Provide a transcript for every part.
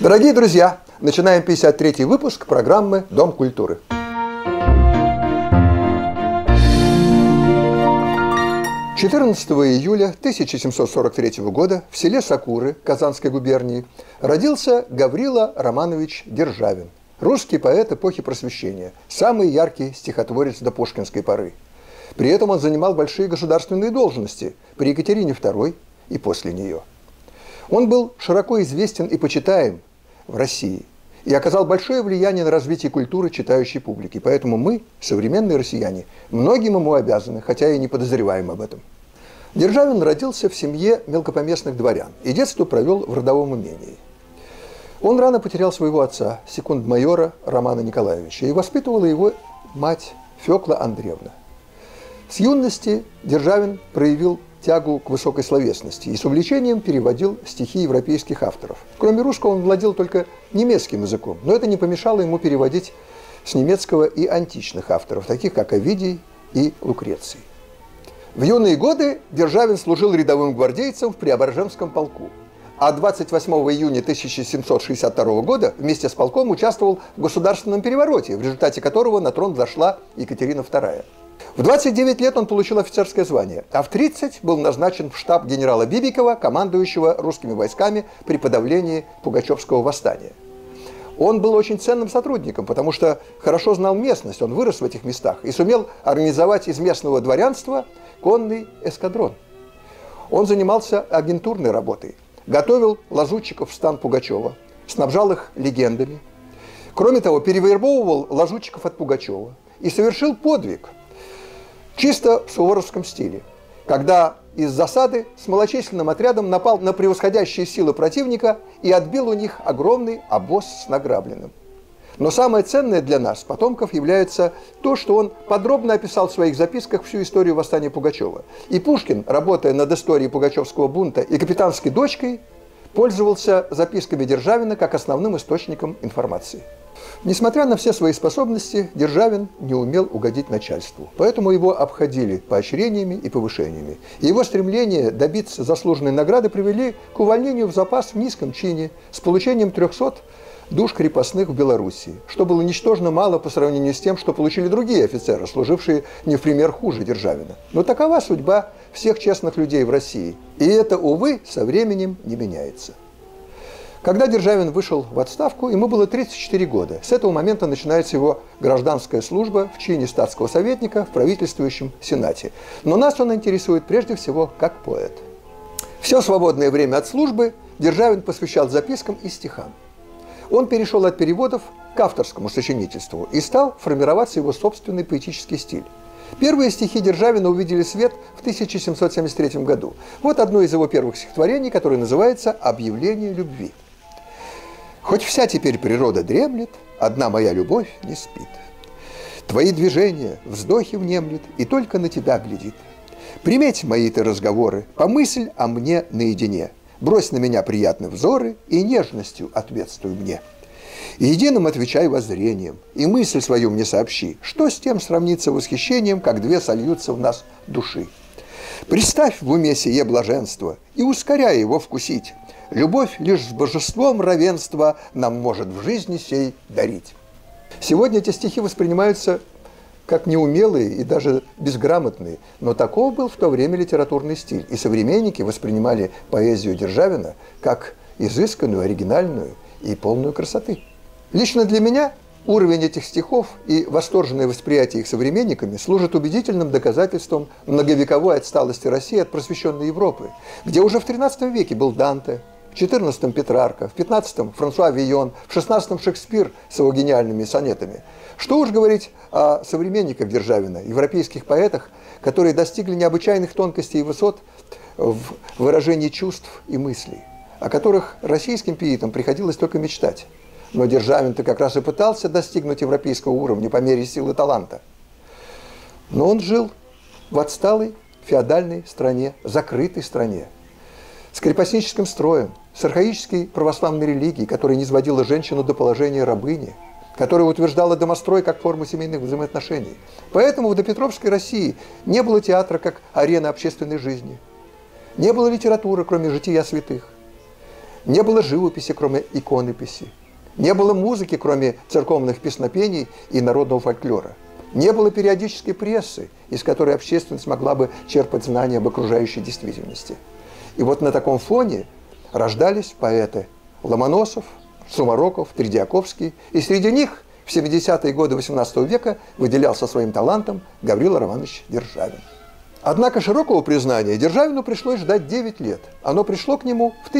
Дорогие друзья, начинаем 53-й выпуск программы «Дом культуры». «14 июля 1743 года в селе Сокуры Казанской губернии родился Гаврила Романович Державин, русский поэт эпохи Просвещения, самый яркий стихотворец до пушкинской поры. При этом он занимал большие государственные должности при Екатерине II и после нее. Он был широко известен и почитаем в России и оказал большое влияние на развитие культуры читающей публики. Поэтому мы, современные россияне, многим ему обязаны, хотя и не подозреваем об этом. Державин родился в семье мелкопоместных дворян и детство провел в родовом имении. Он рано потерял своего отца, секунд-майора Романа Николаевича, и воспитывала его мать Фёкла Андреевна. С юности Державин проявил тягу к высокой словесности и с увлечением переводил стихи европейских авторов. Кроме русского он владел только немецким языком, но это не помешало ему переводить с немецкого и античных авторов, таких как Овидий и Лукреций. В юные годы Державин служил рядовым гвардейцем в Преображенском полку, а 28 июня 1762 года вместе с полком участвовал в государственном перевороте, в результате которого на трон взошла Екатерина II. В 29 лет он получил офицерское звание, а в 30 был назначен в штаб генерала Бибикова, командующего русскими войсками при подавлении Пугачевского восстания. Он был очень ценным сотрудником, потому что хорошо знал местность, он вырос в этих местах и сумел организовать из местного дворянства конный эскадрон. Он занимался агентурной работой, готовил лазутчиков в стан Пугачева, снабжал их легендами. Кроме того, перевербовывал лазутчиков от Пугачева и совершил подвиг чисто в суворовском стиле, когда из засады с малочисленным отрядом напал на превосходящие силы противника и отбил у них огромный обоз с награбленным. Но самое ценное для нас, потомков, является то, что он подробно описал в своих записках всю историю восстания Пугачева. И Пушкин, работая над историей Пугачевского бунта и капитанской дочкой, пользовался записками Державина как основным источником информации. Несмотря на все свои способности, Державин не умел угодить начальству, поэтому его обходили поощрениями и повышениями. И его стремление добиться заслуженной награды привели к увольнению в запас в низком чине с получением 300 душ крепостных в Белоруссии, что было ничтожно мало по сравнению с тем, что получили другие офицеры, служившие не в пример хуже Державина. Но такова судьба всех честных людей в России, и это, увы, со временем не меняется. Когда Державин вышел в отставку, ему было 34 года. С этого момента начинается его гражданская служба в чине статского советника в правительствующем Сенате. Но нас он интересует прежде всего как поэт. Все свободное время от службы Державин посвящал запискам и стихам. Он перешел от переводов к авторскому сочинительству и стал формироваться его собственный поэтический стиль. Первые стихи Державина увидели свет в 1773 году. Вот одно из его первых стихотворений, которое называется «Объявление любви». «Хоть вся теперь природа дремлет, одна моя любовь не спит. Твои движения, вздохи внемлет, и только на тебя глядит. Приметь мои ты разговоры, помысль о мне наедине. Брось на меня приятные взоры и нежностью ответствуй мне. И единым отвечай воззрением, и мысль свою мне сообщи, что с тем сравнится восхищением, как две сольются в нас души. Представь в уме сие блаженство и ускоряй его вкусить. Любовь лишь с божеством равенства нам может в жизни сей дарить». Сегодня эти стихи воспринимаются как неумелые и даже безграмотные, но таков был в то время литературный стиль, и современники воспринимали поэзию Державина как изысканную, оригинальную и полную красоты. Лично для меня уровень этих стихов и восторженное восприятие их современниками служат убедительным доказательством многовековой отсталости России от просвещенной Европы, где уже в XIII веке был Данте, в XIV Петрарка, в XV Франсуа Вийон, в XVI Шекспир с его гениальными сонетами. Что уж говорить о современниках Державина, европейских поэтах, которые достигли необычайных тонкостей и высот в выражении чувств и мыслей, о которых российским поэтам приходилось только мечтать. Но Державин-то как раз и пытался достигнуть европейского уровня по мере силы таланта. Но он жил в отсталой феодальной стране, закрытой стране, с крепостническим строем, с архаической православной религией, которая низводила женщину до положения рабыни, которая утверждала домострой как форму семейных взаимоотношений. Поэтому в допетровской России не было театра как арены общественной жизни, не было литературы, кроме жития святых, Не было живописи, кроме иконописи. Не было музыки, кроме церковных песнопений и народного фольклора. Не было периодической прессы, из которой общественность могла бы черпать знания об окружающей действительности. И вот на таком фоне рождались поэты Ломоносов, Сумароков, Тредиаковский, и среди них в 70-е годы XVIII века выделялся своим талантом Гаврила Романович Державин. Однако широкого признания Державину пришлось ждать 9 лет. Оно пришло к нему в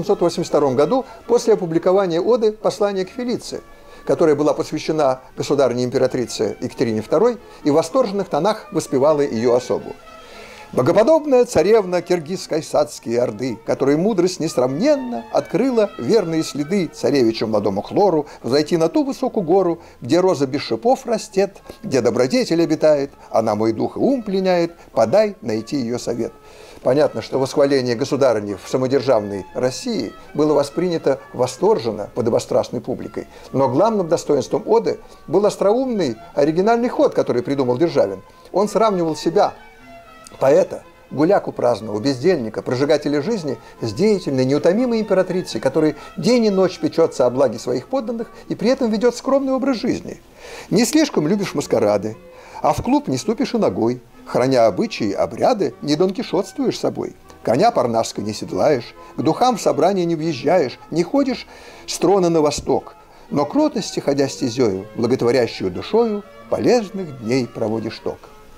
1782 году после опубликования оды «Послание к Фелиции», которая была посвящена государыне-императрице Екатерине II и в восторженных тонах воспевала ее особу. «Богоподобная царевна киргизской сацкие орды, которой мудрость несравненно открыла верные следы царевичу младому Хлору взойти на ту высокую гору, где роза без шипов растет, где добродетель обитает, она мой дух и ум пленяет, подай найти ее совет». Понятно, что восхваление государыни в самодержавной России было воспринято восторженно подобострастной публикой. Но главным достоинством оды был остроумный, оригинальный ход, который придумал Державин. Он сравнивал себя, поэта, гуляку праздного, бездельника, прожигателя жизни, с деятельной, неутомимой императрицей, которая день и ночь печется о благе своих подданных и при этом ведет скромный образ жизни. Не слишком любишь маскарады, а в клуб не ступишь и ногой. Храня обычаи и обряды, не донкишотствуешь собой. Коня парнасского не седлаешь, к духам в собрание не въезжаешь, не ходишь с трона на восток. Но кротости, ходя стезею, благотворящую душою, полезных дней проводишь ток.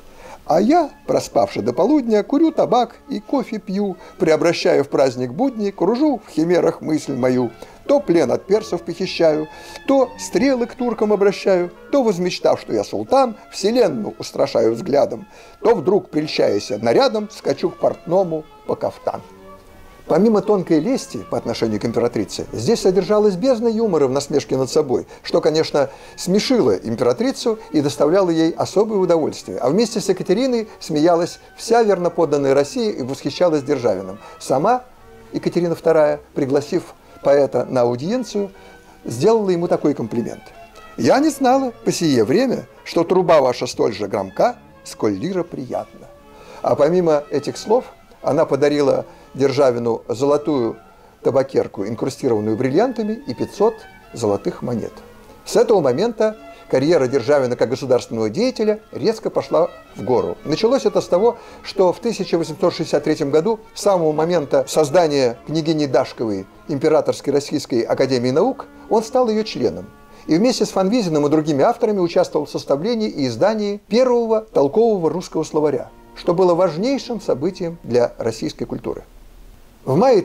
А я, проспавши до полудня, курю табак и кофе пью, преобращаю в праздник будни, кружу в химерах мысль мою. То плен от персов похищаю, то стрелы к туркам обращаю, то, возмечтав, что я султан, вселенную устрашаю взглядом, то вдруг, прельщаясь нарядом, скачу к портному по кафтан. Помимо тонкой лести по отношению к императрице, здесь содержалась бездна юмора в насмешке над собой, что, конечно, смешило императрицу и доставляло ей особое удовольствие. А вместе с Екатериной смеялась вся верноподданная Россия и восхищалась Державиным. Сама Екатерина II, пригласив поэта на аудиенцию, сделала ему такой комплимент. «Я не знала по сие время, что труба ваша столь же громка, сколь лира приятна». А помимо этих слов она подарила Державину золотую табакерку, инкрустированную бриллиантами, и 500 золотых монет. С этого момента карьера Державина как государственного деятеля резко пошла в гору. Началось это с того, что в 1863 году, с самого момента создания княгини Дашковой Императорской Российской Академии Наук, он стал ее членом. И вместе с Фанвизиным и другими авторами участвовал в составлении и издании первого толкового русского словаря, что было важнейшим событием для российской культуры. В мае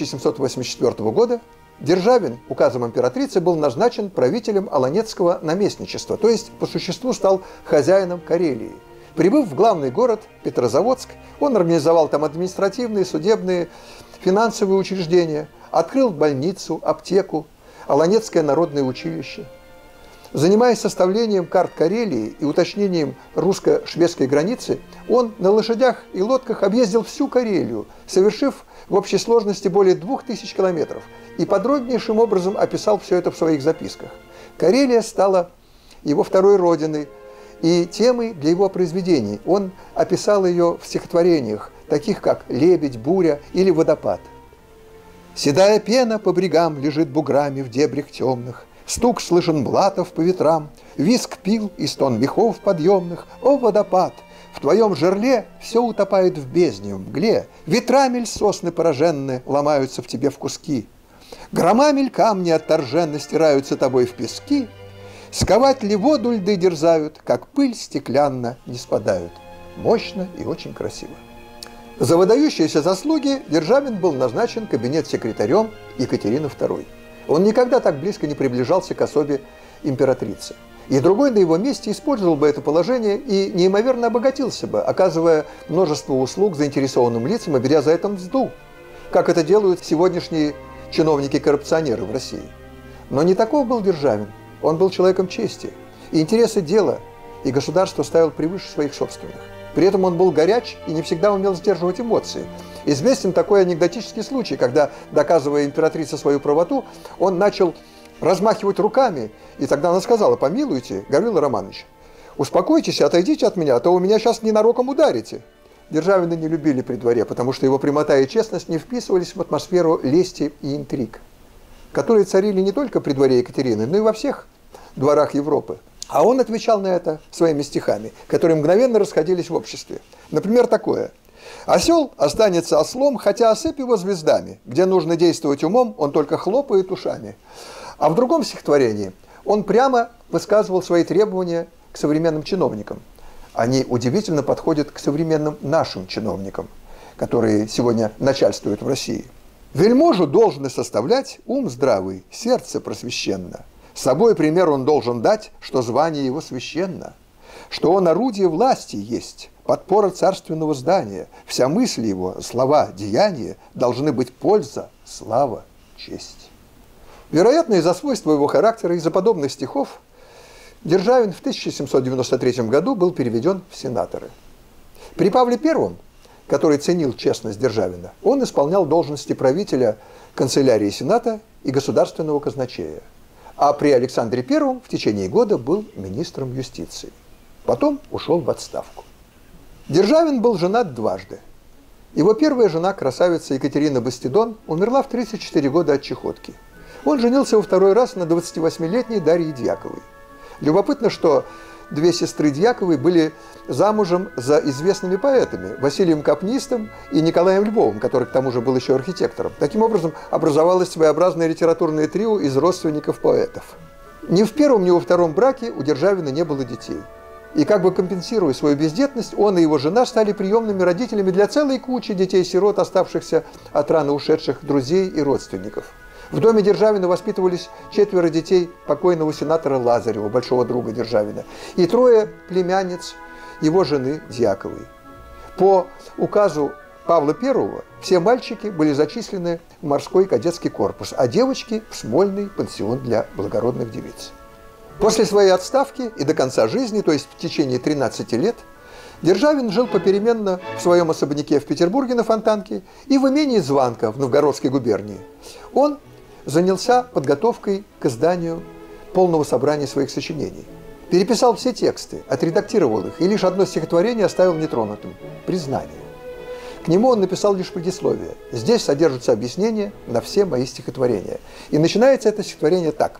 1784 года Державин указом императрицы был назначен правителем Аланецкого наместничества, то есть по существу стал хозяином Карелии. Прибыв в главный город Петрозаводск, он организовал там административные, судебные, финансовые учреждения, открыл больницу, аптеку, Аланецкое народное училище. Занимаясь составлением карт Карелии и уточнением русско-шведской границы, он на лошадях и лодках объездил всю Карелию, совершив в общей сложности более 2000 километров, и подробнейшим образом описал все это в своих записках. Карелия стала его второй родиной и темой для его произведений. Он описал ее в стихотворениях, таких как «Лебедь», «Буря» или «Водопад». «Седая пена по брегам лежит буграми в дебрях темных, стук слышен блатов по ветрам, визг пил и стон мехов подъемных. О, водопад! В твоем жерле все утопает в бездне, в мгле, ветрамель сосны пораженные ломаются в тебе в куски. Громамель камни отторженно стираются тобой в пески, сковать ли воду льды дерзают, как пыль стеклянно не спадают». Мощно и очень красиво. За выдающиеся заслуги Державин был назначен кабинет-секретарем Екатерины II. Он никогда так близко не приближался к особе императрицы. И другой на его месте использовал бы это положение и неимоверно обогатился бы, оказывая множество услуг заинтересованным лицам и беря за это мзду, как это делают сегодняшние чиновники-коррупционеры в России. Но не таков был Державин. Он был человеком чести. И интересы дела и государства ставил превыше своих собственных. При этом он был горяч и не всегда умел сдерживать эмоции. Известен такой анекдотический случай, когда, доказывая императрице свою правоту, он начал размахивать руками, и тогда она сказала: «Помилуйте, Гаврила Романович, успокойтесь и отойдите от меня, а то вы меня сейчас ненароком ударите». Державина не любили при дворе, потому что его прямота и честность не вписывались в атмосферу лести и интриг, которые царили не только при дворе Екатерины, но и во всех дворах Европы. А он отвечал на это своими стихами, которые мгновенно расходились в обществе. Например, такое: «Осел останется ослом, хотя осыпь его звездами. Где нужно действовать умом, он только хлопает ушами». А в другом стихотворении он прямо высказывал свои требования к современным чиновникам. Они удивительно подходят к современным нашим чиновникам, которые сегодня начальствуют в России. «Вельможу должен составлять ум здравый, сердце просвещенно. С собой пример он должен дать, что звание его священно, что он орудие власти есть, подпора царственного здания. Вся мысль его, слова, деяния должны быть польза, слава, честь». Вероятно, из-за свойства его характера, из-за подобных стихов Державин в 1793 году был переведен в сенаторы. При Павле I, который ценил честность Державина, он исполнял должности правителя канцелярии Сената и государственного казначея. А при Александре I в течение года был министром юстиции. Потом ушел в отставку. Державин был женат дважды. Его первая жена, красавица Екатерина Бастидон, умерла в 34 года от чехотки. Он женился во второй раз на 28-летней Дарье Дьяковой. Любопытно, что две сестры Дьяковой были замужем за известными поэтами Василием Капнистом и Николаем Львовым, который к тому же был еще архитектором. Таким образом, образовалось своеобразное литературное трио из родственников поэтов. Ни в первом, ни во втором браке у Державина не было детей. И как бы компенсируя свою бездетность, он и его жена стали приемными родителями для целой кучи детей-сирот, оставшихся от рано ушедших друзей и родственников. В доме Державина воспитывались 4 детей покойного сенатора Лазарева, большого друга Державина, и 3 племянниц его жены Дьяковой. По указу Павла I все мальчики были зачислены в морской кадетский корпус, а девочки – в Смольный пансион для благородных девиц. После своей отставки и до конца жизни, то есть в течение 13 лет, Державин жил попеременно в своем особняке в Петербурге на Фонтанке и в имении Званка в Новгородской губернии. Он занялся подготовкой к изданию полного собрания своих сочинений. Переписал все тексты, отредактировал их, и лишь одно стихотворение оставил нетронутым – «Признание». К нему он написал лишь предисловие. Здесь содержатся объяснения на все мои стихотворения. И начинается это стихотворение так.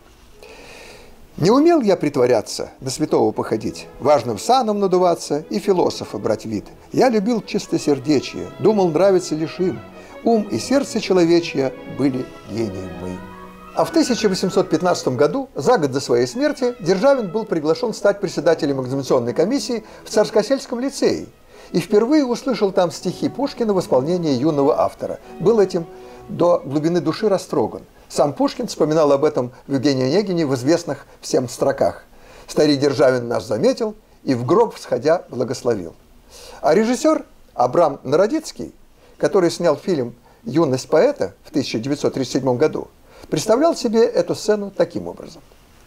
«Не умел я притворяться, на святого походить, важным саном надуваться и философа брать вид. Я любил чистосердечие, думал, нравится лишь им. Ум и сердце человечье были гением моим». А в 1815 году, за год до своей смерти, Державин был приглашен стать председателем экзаменационной комиссии в Царскосельском лицее и впервые услышал там стихи Пушкина в исполнении юного автора. Был этим до глубины души растроган. Сам Пушкин вспоминал об этом в Евгении Онегине в известных всем строках. «Старик Державин нас заметил и в гроб всходя благословил». А режиссер Абрам Народицкий, который снял фильм «Юность поэта» в 1937 году, представлял себе эту сцену таким образом.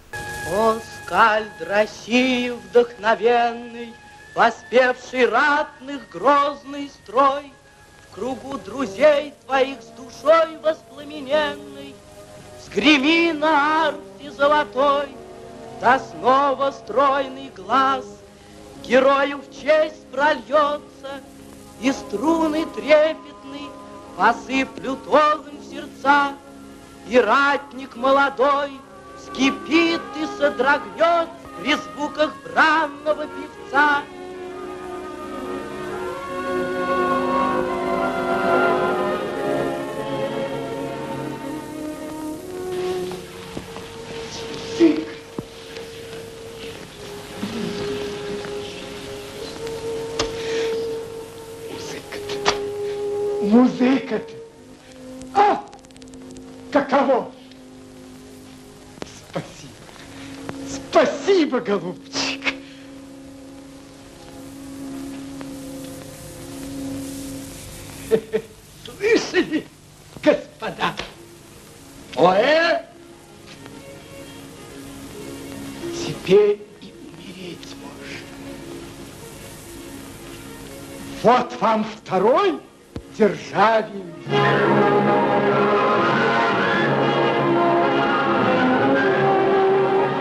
О, скальд России вдохновенный, воспевший ратных грозный строй, в кругу друзей твоих с душой воспламененной, сгреми на арфе золотой, да снова стройный глаз герою в честь прольется, и струны трепетные посыплют огонь в сердца, и ратник молодой вскипит и содрогнет при звуках бранного певца. Музыка-то! А! Каково? Спасибо. Спасибо, голубчик. Слышали, господа? Поэт теперь и умереть может. Вот вам второй Державин.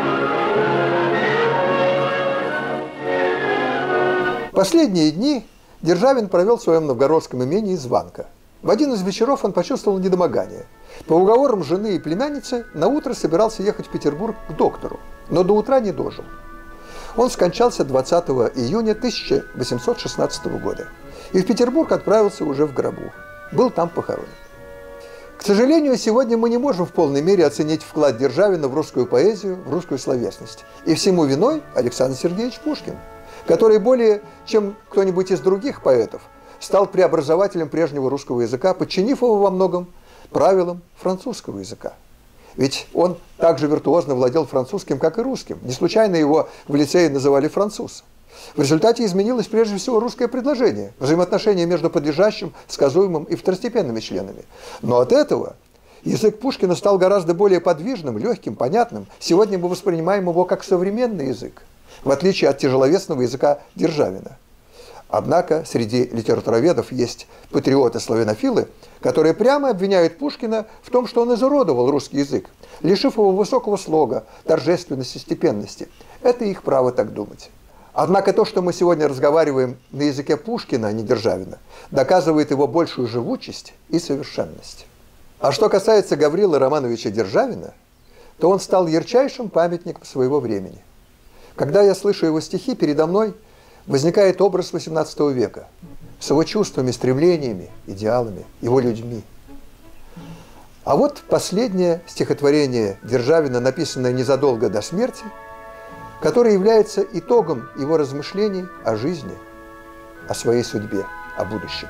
Последние дни Державин провел в своем новгородском имении Званка. В один из вечеров он почувствовал недомогание. По уговорам жены и племянницы наутро собирался ехать в Петербург к доктору, но до утра не дожил. Он скончался 20 июня 1816 года и в Петербург отправился уже в гробу. Был там похоронен. К сожалению, сегодня мы не можем в полной мере оценить вклад Державина в русскую поэзию, в русскую словесность. И всему виной Александр Сергеевич Пушкин, который более чем кто-нибудь из других поэтов стал преобразователем прежнего русского языка, подчинив его во многом правилам французского языка. Ведь он также виртуозно владел французским, как и русским. Не случайно его в лицее называли француз. В результате изменилось прежде всего русское предложение, взаимоотношения между подлежащим, сказуемым и второстепенными членами. Но от этого язык Пушкина стал гораздо более подвижным, легким, понятным. Сегодня мы воспринимаем его как современный язык, в отличие от тяжеловесного языка Державина. Однако среди литературоведов есть патриоты-славянофилы, которые прямо обвиняют Пушкина в том, что он изуродовал русский язык, лишив его высокого слога, торжественности, степенности. Это их право так думать. Однако то, что мы сегодня разговариваем на языке Пушкина, а не Державина, доказывает его большую живучесть и совершенность. А что касается Гаврилы Романовича Державина, то он стал ярчайшим памятником своего времени. Когда я слышу его стихи, передо мной возникает образ XVIII века с его чувствами, стремлениями, идеалами, его людьми. А вот последнее стихотворение Державина, написанное незадолго до смерти, которое является итогом его размышлений о жизни, о своей судьбе, о будущем.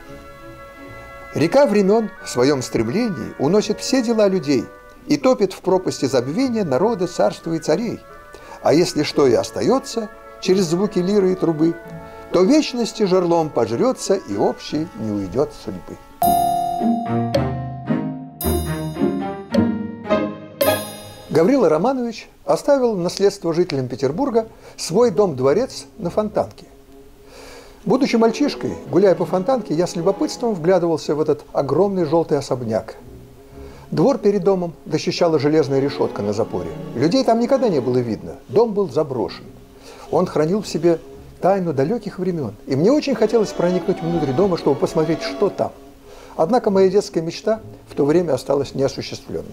Река времен в своем стремлении уносит все дела людей и топит в пропасти забвения народы, царства и царей. А если что и остается через звуки лиры и трубы, то вечности жерлом пожрется и общий не уйдет судьбы. Гаврила Романович оставил в наследство жителям Петербурга свой дом-дворец на Фонтанке. Будучи мальчишкой, гуляя по Фонтанке, я с любопытством вглядывался в этот огромный желтый особняк. Двор перед домом защищала железная решетка на запоре. Людей там никогда не было видно. Дом был заброшен. Он хранил в себе тайну далеких времен. И мне очень хотелось проникнуть внутрь дома, чтобы посмотреть, что там. Однако моя детская мечта в то время осталась неосуществленной.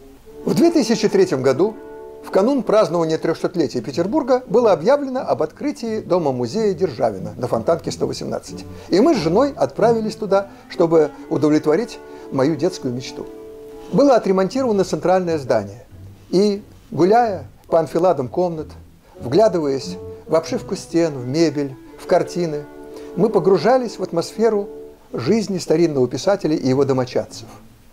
В 2003 году, в канун празднования 300-летия Петербурга, было объявлено об открытии дома-музея Державина на Фонтанке 118. И мы с женой отправились туда, чтобы удовлетворить мою детскую мечту. Было отремонтировано центральное здание. И, гуляя по анфиладам комнат, вглядываясь в обшивку стен, в мебель, в картины, мы погружались в атмосферу жизни старинного писателя и его домочадцев.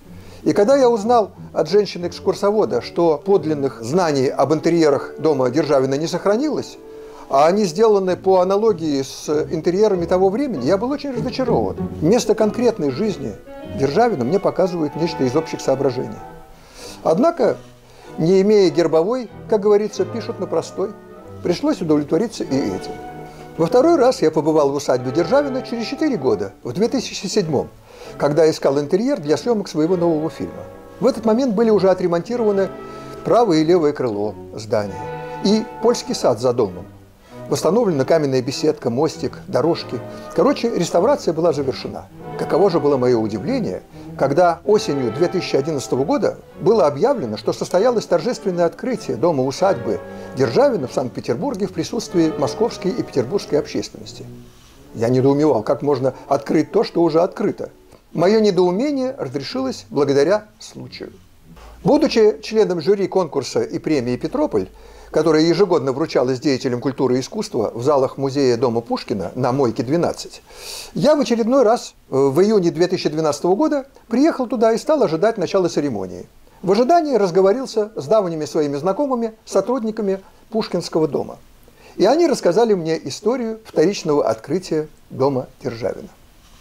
И когда я узнал от женщины-экскурсовода, что подлинных знаний об интерьерах дома Державина не сохранилось, а они сделаны по аналогии с интерьерами того времени, я был очень разочарован. Вместо конкретной жизни Державина мне показывают нечто из общих соображений. Однако, не имея гербовой, как говорится, пишут на простой. Пришлось удовлетвориться и этим. Во второй раз я побывал в усадьбе Державина через 4 года, в 2007-м, когда искал интерьер для съемок своего нового фильма. В этот момент были уже отремонтированы правое и левое крыло здания и польский сад за домом. Восстановлена каменная беседка, мостик, дорожки. Короче, реставрация была завершена. Каково же было мое удивление, когда осенью 2011 года было объявлено, что состоялось торжественное открытие дома-усадьбы Державина в Санкт-Петербурге в присутствии московской и петербургской общественности. Я недоумевал, как можно открыть то, что уже открыто. Мое недоумение разрешилось благодаря случаю. Будучи членом жюри конкурса и премии «Петрополь», которая ежегодно вручалась деятелям культуры и искусства в залах музея дома Пушкина на Мойке 12, я в очередной раз в июне 2012 года приехал туда и стал ожидать начала церемонии. В ожидании разговорился с давними своими знакомыми, сотрудниками Пушкинского дома. И они рассказали мне историю вторичного открытия дома Державина.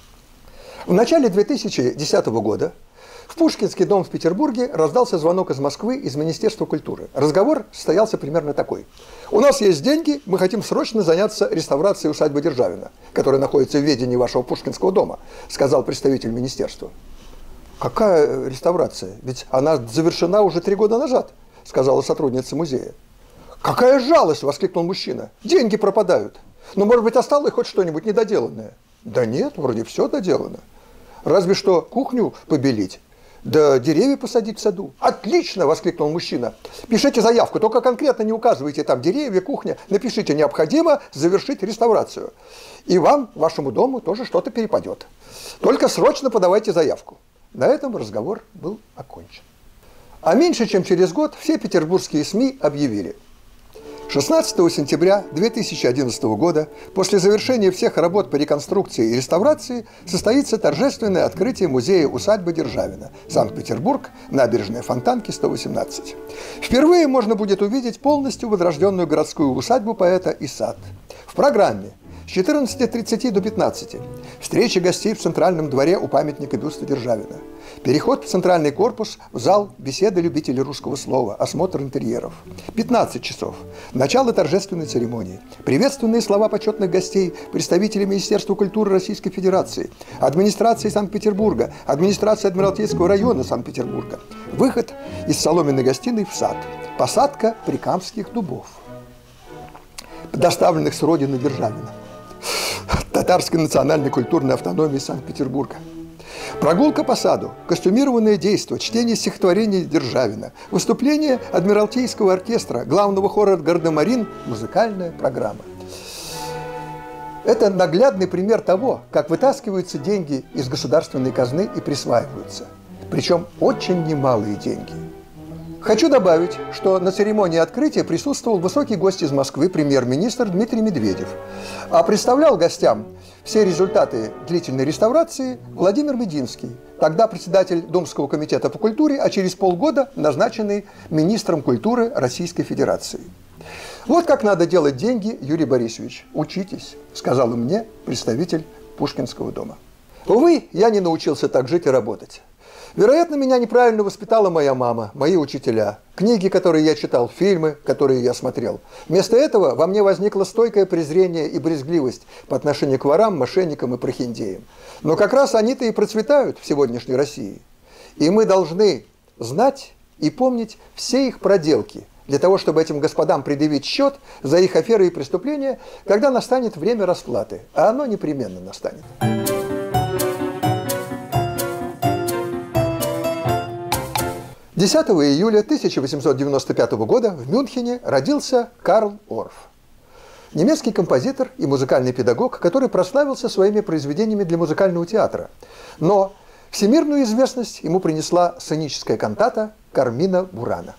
В начале 2010 года в Пушкинский дом в Петербурге раздался звонок из Москвы, из Министерства культуры. Разговор состоялся примерно такой. «У нас есть деньги, мы хотим срочно заняться реставрацией усадьбы Державина, которая находится в ведении вашего Пушкинского дома», сказал представитель министерства. «Какая реставрация? Ведь она завершена уже 3 года назад», сказала сотрудница музея. «Какая жалость!» – воскликнул мужчина. «Деньги пропадают. Но, может быть, осталось хоть что-нибудь недоделанное». Да нет, вроде все доделано. Разве что кухню побелить, да деревья посадить в саду. Отлично, воскликнул мужчина. Пишите заявку, только конкретно не указывайте там деревья, кухня. Напишите, необходимо завершить реставрацию. И вам, вашему дому тоже что-то перепадет. Только срочно подавайте заявку. На этом разговор был окончен. А меньше чем через год все петербургские СМИ объявили: 16 сентября 2011 года, после завершения всех работ по реконструкции и реставрации, состоится торжественное открытие музея-усадьбы Державина, Санкт-Петербург, набережная Фонтанки, 118. Впервые можно будет увидеть полностью возрожденную городскую усадьбу поэта и сад. В программе с 14:30 до 15 встреча гостей в Центральном дворе у памятника бюста Державина. Переход в центральный корпус, в зал беседы любителей русского слова, осмотр интерьеров. 15 часов. Начало торжественной церемонии. Приветственные слова почетных гостей, представителей Министерства культуры Российской Федерации, администрации Санкт-Петербурга, администрации Адмиралтейского района Санкт-Петербурга. Выход из соломенной гостиной в сад. Посадка прикамских дубов, доставленных с родины Державина, татарской национальной культурной автономии Санкт-Петербурга. Прогулка по саду, костюмированное действо, чтение стихотворений Державина, выступление Адмиралтейского оркестра, главного хора «Гардемарин», музыкальная программа. Это наглядный пример того, как вытаскиваются деньги из государственной казны и присваиваются. Причем очень немалые деньги. Хочу добавить, что на церемонии открытия присутствовал высокий гость из Москвы, премьер-министр Дмитрий Медведев, а представлял гостям все результаты длительной реставрации Владимир Мединский, тогда председатель Думского комитета по культуре, а через полгода назначенный министром культуры Российской Федерации. «Вот как надо делать деньги, Юрий Борисович. Учитесь», – сказал мне представитель Пушкинского дома. Увы, я не научился так жить и работать. Вероятно, меня неправильно воспитала моя мама, мои учителя, книги, которые я читал, фильмы, которые я смотрел. Вместо этого во мне возникло стойкое презрение и брезгливость по отношению к ворам, мошенникам и прохиндеям. Но как раз они-то и процветают в сегодняшней России. И мы должны знать и помнить все их проделки, для того, чтобы этим господам предъявить счет за их аферы и преступления, когда настанет время расплаты. А оно непременно настанет. 10 июля 1895 года в Мюнхене родился Карл Орф. Немецкий композитор и музыкальный педагог, который прославился своими произведениями для музыкального театра. Но всемирную известность ему принесла сценическая кантата «Кармина Бурана».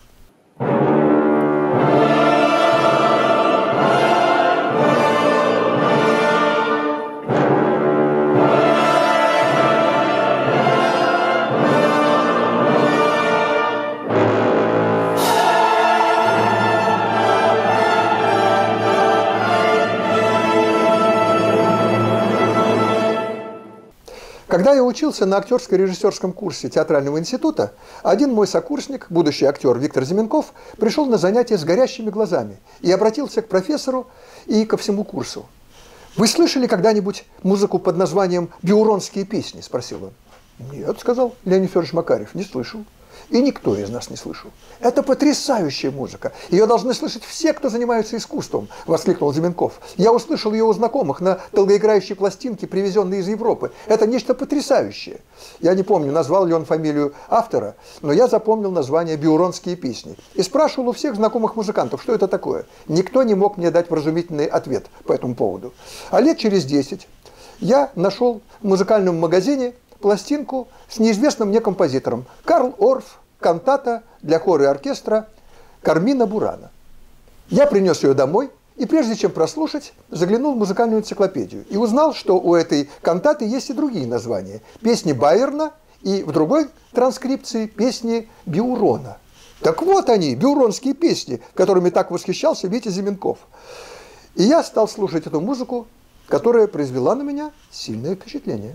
Когда я учился на актерско-режиссерском курсе театрального института, один мой сокурсник, будущий актер Виктор Зименков, пришел на занятия с горящими глазами и обратился к профессору и ко всему курсу. «Вы слышали когда-нибудь музыку под названием «Биуронские песни»?» – спросил он. «Нет», – сказал Леонид Федорович Макарев, – «не слышал». И никто из нас не слышал. «Это потрясающая музыка. Ее должны слышать все, кто занимается искусством», – воскликнул Зименков. «Я услышал ее у знакомых на долгоиграющей пластинке, привезенной из Европы. Это нечто потрясающее». Я не помню, назвал ли он фамилию автора, но я запомнил название «Биуронские песни». И спрашивал у всех знакомых музыкантов, что это такое. Никто не мог мне дать вразумительный ответ по этому поводу. А лет через 10 я нашел в музыкальном магазине пластинку с неизвестным мне композитором. Карл Орф, кантата для хора и оркестра «Кармина Бурана». Я принес ее домой и, прежде чем прослушать, заглянул в музыкальную энциклопедию и узнал, что у этой кантаты есть и другие названия. Песни Байерна и в другой транскрипции песни Биурона. Так вот они, биуронские песни, которыми так восхищался Витя Зименков. И я стал слушать эту музыку, которая произвела на меня сильное впечатление.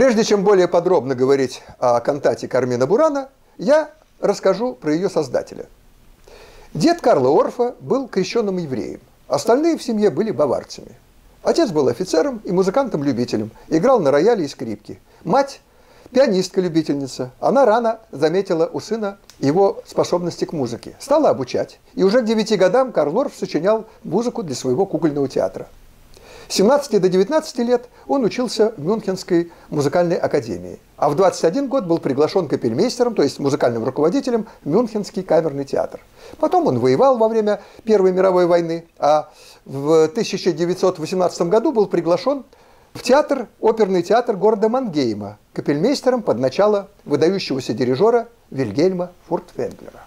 Прежде чем более подробно говорить о кантате Кармина Бурана, я расскажу про ее создателя. Дед Карла Орфа был крещенным евреем, остальные в семье были баварцами. Отец был офицером и музыкантом-любителем, играл на рояле и скрипке. Мать – пианистка-любительница. Она рано заметила у сына его способности к музыке, стала обучать. И уже к 9 годам Карл Орф сочинял музыку для своего кукольного театра. С 17 до 19 лет он учился в Мюнхенской музыкальной академии, а в 21 год был приглашен капельмейстером, то есть музыкальным руководителем, в Мюнхенский камерный театр. Потом он воевал во время Первой мировой войны, а в 1918 году был приглашен в театр, оперный театр города Мангейма, капельмейстером под начало выдающегося дирижера Вильгельма Фуртвенглера.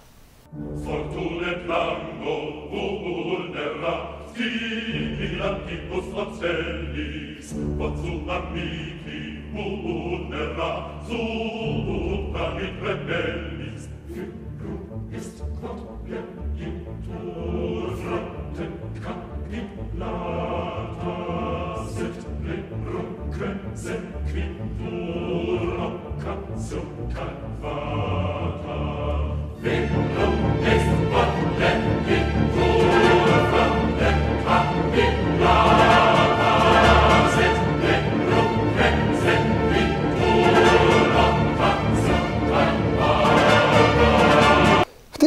В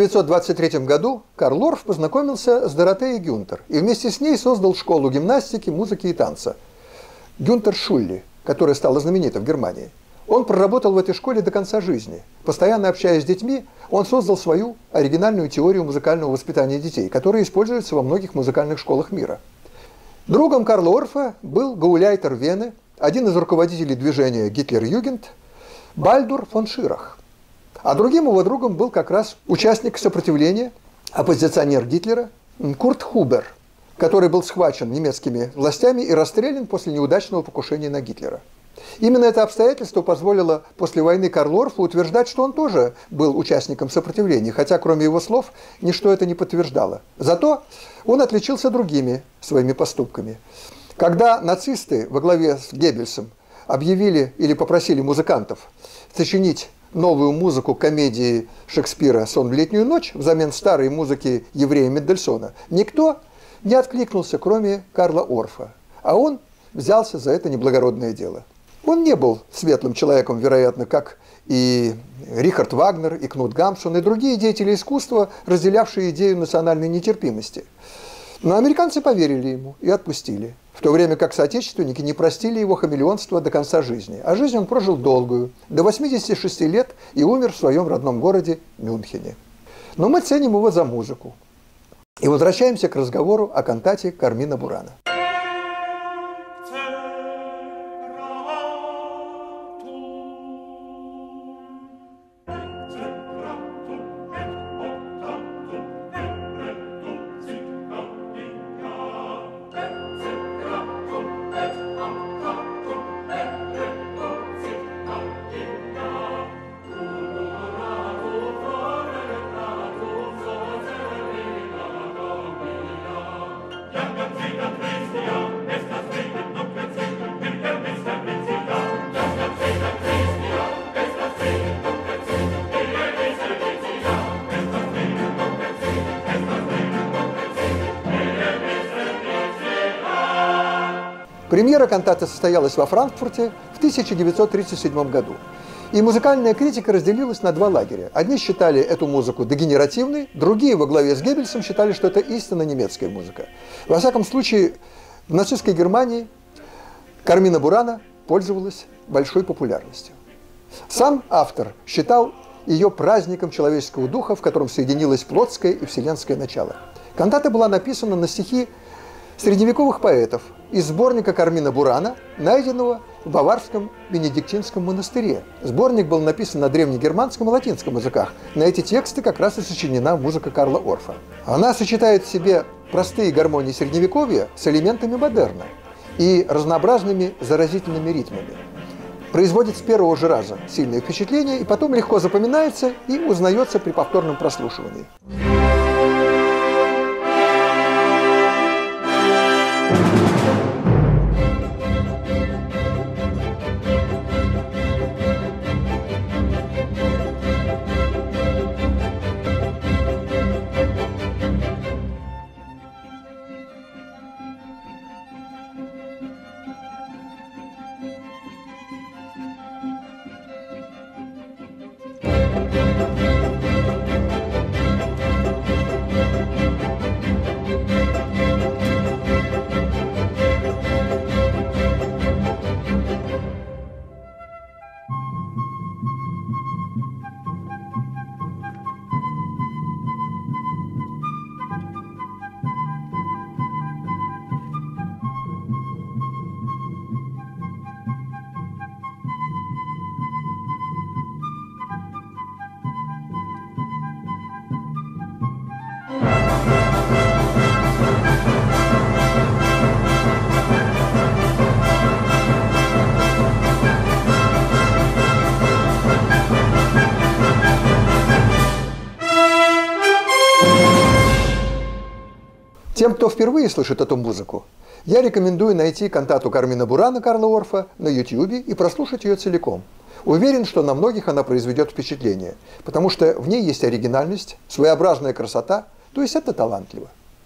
1923 году Карл Орф познакомился с Доротеей Гюнтер и вместе с ней создал школу гимнастики, музыки и танца Гюнтер Шулли, которая стала знаменита в Германии. Он проработал в этой школе до конца жизни. Постоянно общаясь с детьми, он создал свою оригинальную теорию музыкального воспитания детей, которая используется во многих музыкальных школах мира. Другом Карла Орфа был гауляйтер Вены, один из руководителей движения Гитлер-Югент, Бальдур фон Ширах. А другим его другом был как раз участник сопротивления, оппозиционер Гитлера Курт Хубер, который был схвачен немецкими властями и расстрелян после неудачного покушения на Гитлера. Именно это обстоятельство позволило после войны Карлу Орфу утверждать, что он тоже был участником сопротивления, хотя кроме его слов ничто это не подтверждало. Зато он отличился другими своими поступками. Когда нацисты во главе с Геббельсом объявили или попросили музыкантов сочинить новую музыку комедии Шекспира «Сон в летнюю ночь» взамен старой музыки еврея Мендельсона, никто не откликнулся, кроме Карла Орфа, а он взялся за это неблагородное дело. Он не был светлым человеком, вероятно, как и Рихард Вагнер, и Кнут Гамсун, и другие деятели искусства, разделявшие идею национальной нетерпимости. Но американцы поверили ему и отпустили, в то время как соотечественники не простили его хамелеонства до конца жизни. А жизнь он прожил долгую, до 86 лет, и умер в своем родном городе Мюнхене. Но мы ценим его за музыку. И возвращаемся к разговору о кантате Кармина Бурана. Премьера кантаты состоялась во Франкфурте в 1937 году. И музыкальная критика разделилась на два лагеря. Одни считали эту музыку дегенеративной, другие во главе с Геббельсом считали, что это истинно немецкая музыка. Во всяком случае, в нацистской Германии Кармина Бурана пользовалась большой популярностью. Сам автор считал ее праздником человеческого духа, в котором соединилось плотское и вселенское начало. Кантата была написана на стихи средневековых поэтов из сборника Кармина Бурана, найденного в Баварском Бенедиктинском монастыре. Сборник был написан на древнегерманском и латинском языках. На эти тексты как раз и сочинена музыка Карла Орфа. Она сочетает в себе простые гармонии средневековья с элементами модерна и разнообразными заразительными ритмами. Производит с первого же раза сильное впечатление и потом легко запоминается и узнается при повторном прослушивании. Тем, кто впервые слышит эту музыку, я рекомендую найти кантату Кармина Бурана Карла Орфа на YouTube и прослушать ее целиком. Уверен, что на многих она произведет впечатление, потому что в ней есть оригинальность, своеобразная красота, то есть это талантливо.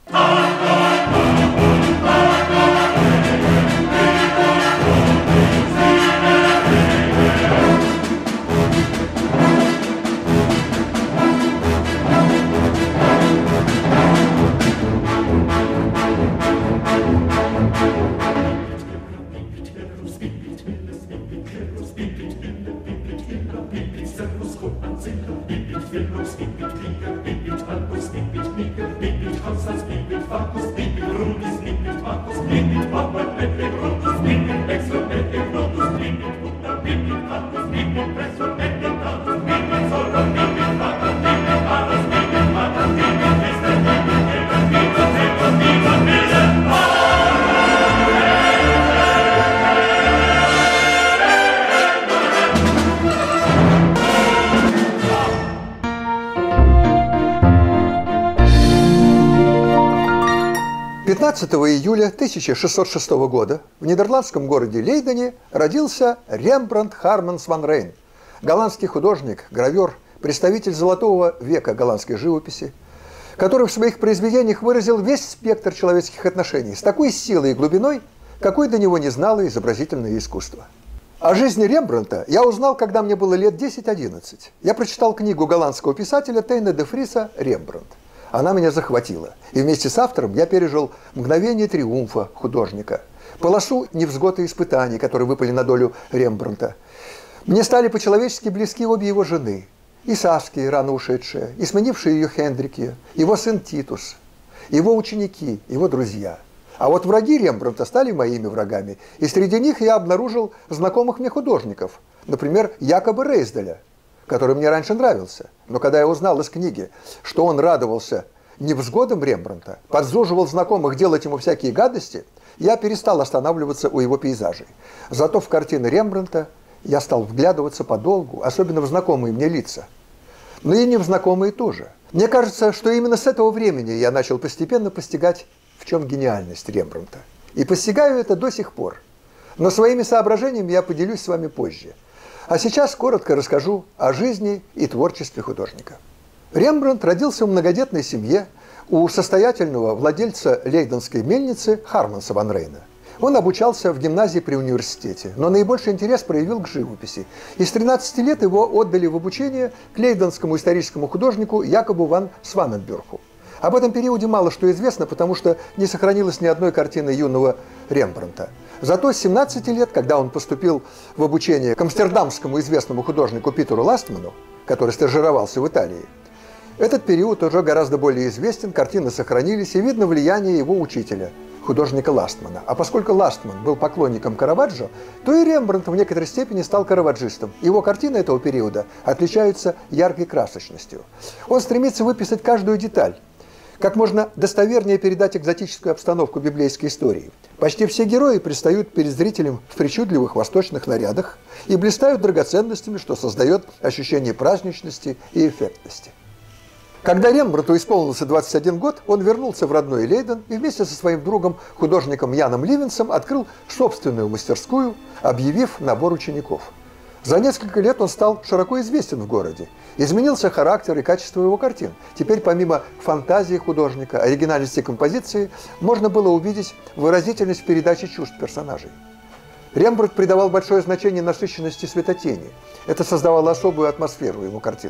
15 июля 1606 года в нидерландском городе Лейдене родился Рембрандт Харманс ван Рейн, голландский художник, гравер, представитель золотого века голландской живописи, который в своих произведениях выразил весь спектр человеческих отношений с такой силой и глубиной, какой до него не знало изобразительное искусство. О жизни Рембрандта я узнал, когда мне было лет 10-11. Я прочитал книгу голландского писателя Тейна де Фриса «Рембрандт». Она меня захватила, и вместе с автором я пережил мгновение триумфа художника, полосу невзгод и испытаний, которые выпали на долю Рембрандта. Мне стали по-человечески близки обе его жены, и Саския, рано ушедшая, и сменившая ее Хендрики, его сын Титус, его ученики, его друзья. А вот враги Рембрандта стали моими врагами, и среди них я обнаружил знакомых мне художников, например, Якоба Рейсделя, который мне раньше нравился. Но когда я узнал из книги, что он радовался невзгодам Рембрандта, подзуживал знакомых делать ему всякие гадости, я перестал останавливаться у его пейзажей. Зато в картины Рембрандта я стал вглядываться подолгу, особенно в знакомые мне лица. Но и не в знакомые тоже. Мне кажется, что именно с этого времени я начал постепенно постигать, в чем гениальность Рембрандта. И постигаю это до сих пор. Но своими соображениями я поделюсь с вами позже. А сейчас коротко расскажу о жизни и творчестве художника. Рембрандт родился в многодетной семье у состоятельного владельца лейденской мельницы Харманса ван Рейна. Он обучался в гимназии при университете, но наибольший интерес проявил к живописи. И с 13 лет его отдали в обучение к лейденскому историческому художнику Якобу ван Сваненбюрху. Об этом периоде мало что известно, потому что не сохранилось ни одной картины юного Рембрандта. Зато с 17 лет, когда он поступил в обучение к амстердамскому известному художнику Питеру Ластману, который стажировался в Италии, этот период уже гораздо более известен, картины сохранились, и видно влияние его учителя, художника Ластмана. А поскольку Ластман был поклонником Караваджо, то и Рембрандт в некоторой степени стал караваджистом. Его картины этого периода отличаются яркой красочностью. Он стремится выписать каждую деталь, как можно достовернее передать экзотическую обстановку библейской истории. Почти все герои предстают перед зрителем в причудливых восточных нарядах и блистают драгоценностями, что создает ощущение праздничности и эффектности. Когда Рембрандту исполнился 21 год, он вернулся в родной Лейден и вместе со своим другом, художником Яном Ливенсом, открыл собственную мастерскую, объявив набор учеников. За несколько лет он стал широко известен в городе. Изменился характер и качество его картин. Теперь помимо фантазии художника, оригинальности композиции, можно было увидеть выразительность в передаче чувств персонажей. Рембрандт придавал большое значение насыщенности светотени. Это создавало особую атмосферу его картин.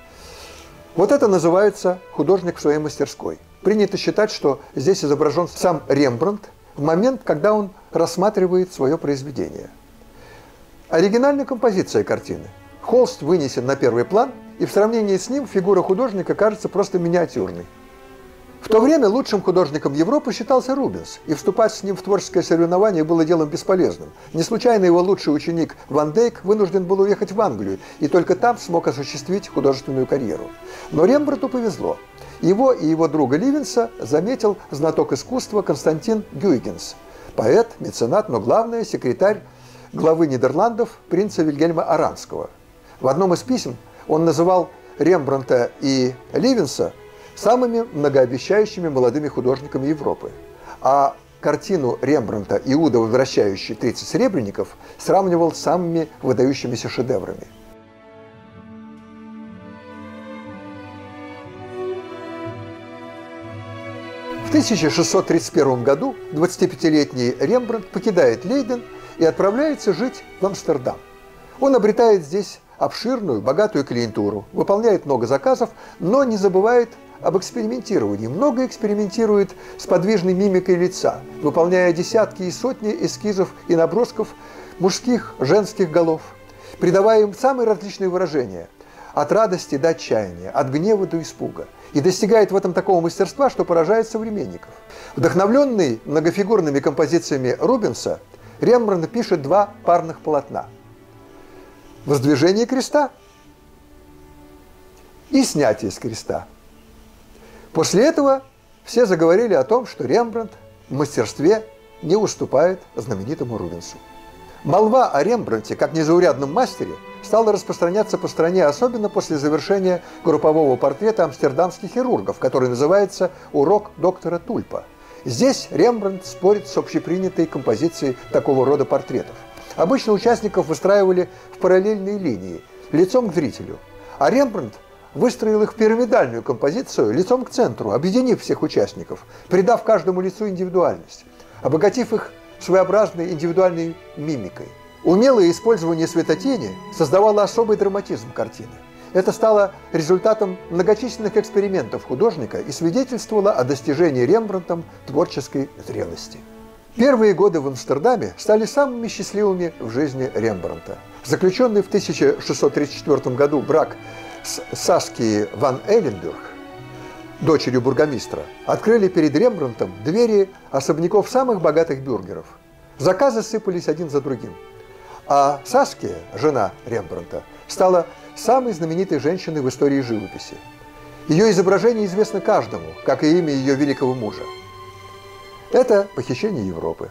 Вот это называется художник в своей мастерской. Принято считать, что здесь изображен сам Рембрандт в момент, когда он рассматривает свое произведение. Оригинальная композиция картины. Холст вынесен на первый план, и в сравнении с ним фигура художника кажется просто миниатюрной. В то время лучшим художником Европы считался Рубенс, и вступать с ним в творческое соревнование было делом бесполезным. Не случайно его лучший ученик Ван Дейк вынужден был уехать в Англию, и только там смог осуществить художественную карьеру. Но Рембрандту повезло. Его и его друга Ливенса заметил знаток искусства Константин Гюйгенс, поэт, меценат, но главное, секретарь главы Нидерландов принца Вильгельма Оранского. В одном из писем он называл Рембрандта и Ливенса самыми многообещающими молодыми художниками Европы. А картину Рембрандта «Иуда, возвращающий 30 серебряников» сравнивал с самыми выдающимися шедеврами. В 1631 году 25-летний Рембрандт покидает Лейден и отправляется жить в Амстердам. Он обретает здесь обширную, богатую клиентуру, выполняет много заказов, но не забывает об экспериментировании. Много экспериментирует с подвижной мимикой лица, выполняя десятки и сотни эскизов и набросков мужских, женских голов, придавая им самые различные выражения – от радости до отчаяния, от гнева до испуга. И достигает в этом такого мастерства, что поражает современников. Вдохновленный многофигурными композициями Рубенса, Рембрандт пишет два парных полотна: «Воздвижение креста» и «Снятие с креста». После этого все заговорили о том, что Рембрандт в мастерстве не уступает знаменитому Рубенсу. Молва о Рембрандте как незаурядном мастере стала распространяться по стране, особенно после завершения группового портрета амстердамских хирургов, который называется «Урок доктора Тульпа». Здесь Рембрандт спорит с общепринятой композицией такого рода портретов. Обычно участников выстраивали в параллельные линии, лицом к зрителю, а Рембрандт выстроил их в пирамидальную композицию лицом к центру, объединив всех участников, придав каждому лицу индивидуальность, обогатив их своеобразной индивидуальной мимикой. Умелое использование светотени создавало особый драматизм картины. Это стало результатом многочисленных экспериментов художника и свидетельствовало о достижении Рембрандтом творческой зрелости. Первые годы в Амстердаме стали самыми счастливыми в жизни Рембрандта. Заключенный в 1634 году брак с Саскией ван Эйленбург, дочерью бургомистра, открыли перед Рембрандтом двери особняков самых богатых бюргеров. Заказы сыпались один за другим. А Саския, жена Рембрандта, стала самой знаменитой женщиной в истории живописи. Ее изображение известно каждому, как и имя ее великого мужа. Это «Похищение Европы».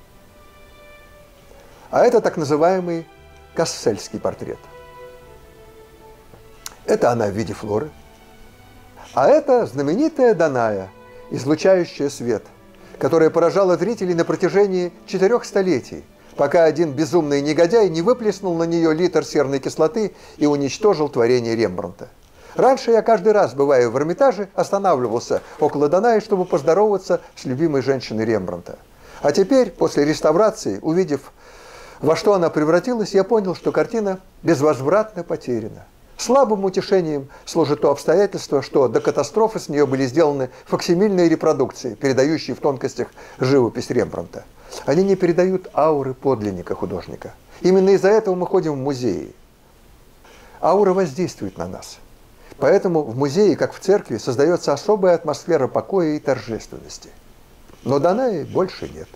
А это так называемый Кассельский портрет. Это она в виде Флоры. А это знаменитая Даная, излучающая свет, которая поражала зрителей на протяжении 4 столетий, пока один безумный негодяй не выплеснул на нее литр серной кислоты и уничтожил творение Рембрандта. Раньше я каждый раз, бывая в Эрмитаже, останавливался около Данаи, чтобы поздороваться с любимой женщиной Рембрандта. А теперь, после реставрации, увидев, во что она превратилась, я понял, что картина безвозвратно потеряна. Слабым утешением служит то обстоятельство, что до катастрофы с нее были сделаны факсимильные репродукции, передающие в тонкостях живопись Рембрандта. Они не передают ауры подлинника художника. Именно из-за этого мы ходим в музеи. Аура воздействует на нас. Поэтому в музее, как в церкви, создается особая атмосфера покоя и торжественности. Но Данаи больше нет.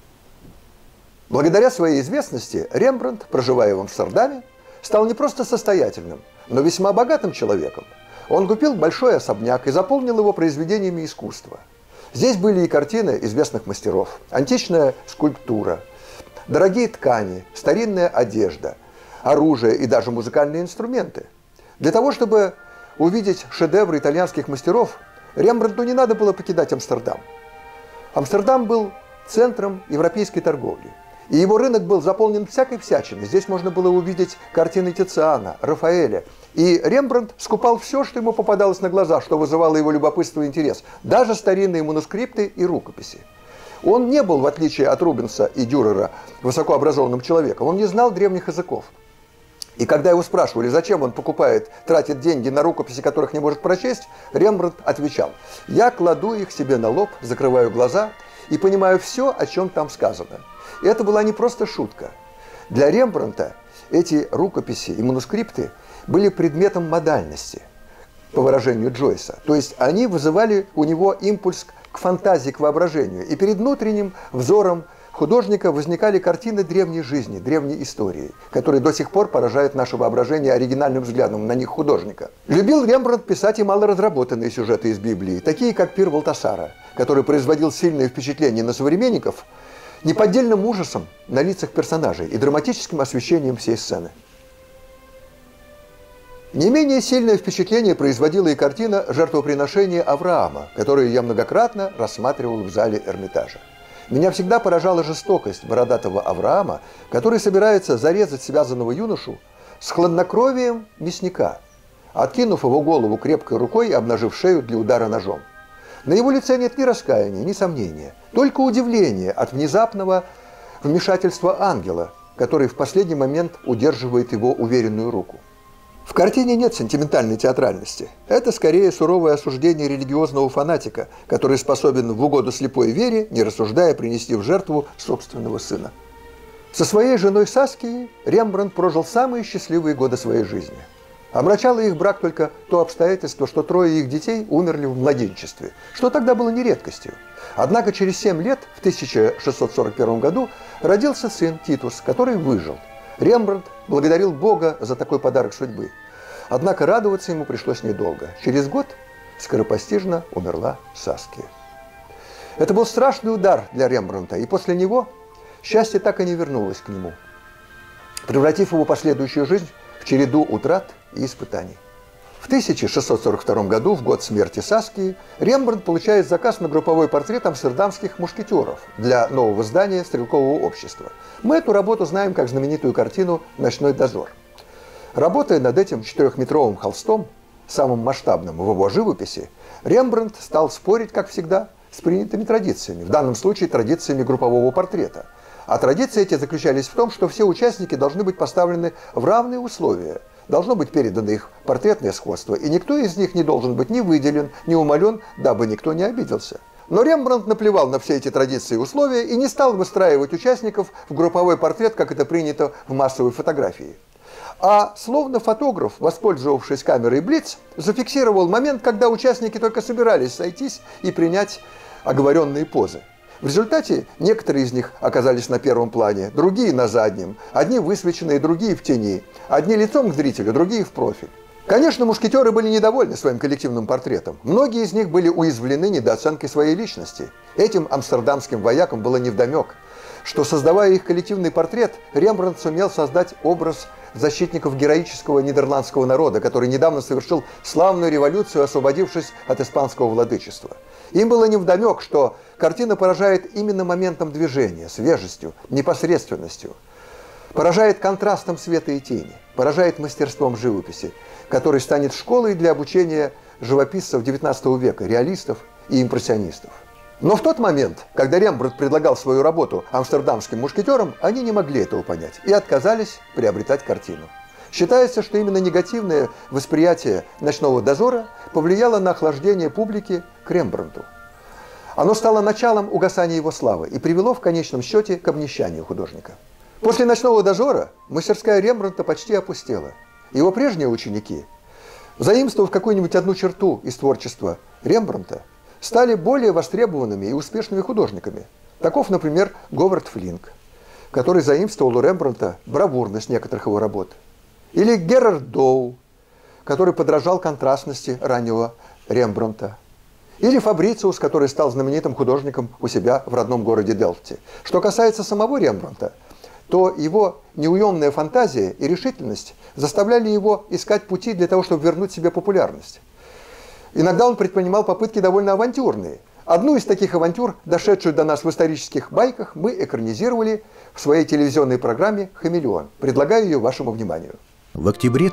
Благодаря своей известности Рембрандт, проживая в Амстердаме, стал не просто состоятельным, но весьма богатым человеком. Он купил большой особняк и заполнил его произведениями искусства. Здесь были и картины известных мастеров, античная скульптура, дорогие ткани, старинная одежда, оружие и даже музыкальные инструменты. Для того, чтобы увидеть шедевры итальянских мастеров, Рембрандту не надо было покидать Амстердам. Амстердам был центром европейской торговли. И его рынок был заполнен всякой всячиной. Здесь можно было увидеть картины Тициана, Рафаэля. И Рембрандт скупал все, что ему попадалось на глаза, что вызывало его любопытство и интерес. Даже старинные манускрипты и рукописи. Он не был, в отличие от Рубенса и Дюрера, высокообразованным человеком. Он не знал древних языков. И когда его спрашивали, зачем он тратит деньги на рукописи, которых не может прочесть, Рембрандт отвечал: «Я кладу их себе на лоб, закрываю глаза и понимаю все, о чем там сказано». И это была не просто шутка. Для Рембрандта эти рукописи и манускрипты были предметом модальности, по выражению Джойса. То есть они вызывали у него импульс к фантазии, к воображению. И перед внутренним взором художника возникали картины древней жизни, древней истории, которые до сих пор поражают наше воображение оригинальным взглядом на них художника. Любил Рембрандт писать и малоразработанные сюжеты из Библии, такие как «Пир Валтасара», который производил сильное впечатление на современников неподдельным ужасом на лицах персонажей и драматическим освещением всей сцены. Не менее сильное впечатление производила и картина «Жертвоприношение Авраама», которую я многократно рассматривал в зале Эрмитажа. Меня всегда поражала жестокость бородатого Авраама, который собирается зарезать связанного юношу с хладнокровием мясника, откинув его голову крепкой рукой и обнажив шею для удара ножом. На его лице нет ни раскаяния, ни сомнения, только удивление от внезапного вмешательства ангела, который в последний момент удерживает его уверенную руку. В картине нет сентиментальной театральности. Это скорее суровое осуждение религиозного фанатика, который способен в угоду слепой вере, не рассуждая, принести в жертву собственного сына. Со своей женой Саскией Рембрандт прожил самые счастливые годы своей жизни. Омрачало их брак только то обстоятельство, что 3 их детей умерли в младенчестве, что тогда было не редкостью. Однако через 7 лет, в 1641 году, родился сын Титус, который выжил. Рембрандт благодарил Бога за такой подарок судьбы. Однако радоваться ему пришлось недолго. Через год скоропостижно умерла Саския. Это был страшный удар для Рембрандта, и после него счастье так и не вернулось к нему, превратив его последующую жизнь в череду утрат и испытаний. В 1642 году, в год смерти Саскии, Рембрандт получает заказ на групповой портрет амстердамских мушкетеров для нового здания стрелкового общества. Мы эту работу знаем как знаменитую картину «Ночной дозор». Работая над этим 4-метровым холстом, самым масштабным в его живописи, Рембрандт стал спорить, как всегда, с принятыми традициями, в данном случае традициями группового портрета. А традиции эти заключались в том, что все участники должны быть поставлены в равные условия, должно быть передано их портретное сходство, и никто из них не должен быть ни выделен, ни умален, дабы никто не обиделся. Но Рембрандт наплевал на все эти традиции и условия и не стал выстраивать участников в групповой портрет, как это принято в массовой фотографии. А словно фотограф, воспользовавшись камерой Блиц, зафиксировал момент, когда участники только собирались сойтись и принять оговоренные позы. В результате некоторые из них оказались на первом плане, другие на заднем, одни высвеченные, другие в тени, одни лицом к зрителю, другие в профиль. Конечно, мушкетеры были недовольны своим коллективным портретом. Многие из них были уязвлены недооценкой своей личности. Этим амстердамским воякам было невдомек, что, создавая их коллективный портрет, Рембрандт сумел создать образ защитников героического нидерландского народа, который недавно совершил славную революцию, освободившись от испанского владычества. Им было невдомек, что картина поражает именно моментом движения, свежестью, непосредственностью, поражает контрастом света и тени, поражает мастерством живописи, который станет школой для обучения живописцев XIX века, реалистов и импрессионистов. Но в тот момент, когда Рембрандт предлагал свою работу амстердамским мушкетерам, они не могли этого понять и отказались приобретать картину. Считается, что именно негативное восприятие «Ночного дозора» повлияло на охлаждение публики к Рембрандту. Оно стало началом угасания его славы и привело в конечном счете к обнищанию художника. После «Ночного дозора» мастерская Рембрандта почти опустела. Его прежние ученики, заимствовав какую-нибудь одну черту из творчества Рембрандта, стали более востребованными и успешными художниками. Таков, например, Говард Флинк, который заимствовал у Рембрандта бравурность некоторых его работ. Или Герард Доу, который подражал контрастности раннего Рембрандта. Или Фабрициус, который стал знаменитым художником у себя в родном городе Делфте. Что касается самого Рембрандта, то его неуемная фантазия и решительность заставляли его искать пути для того, чтобы вернуть себе популярность. Иногда он предпринимал попытки довольно авантюрные. Одну из таких авантюр, дошедшую до нас в исторических байках, мы экранизировали в своей телевизионной программе «Хамелеон». Предлагаю ее вашему вниманию. В октябре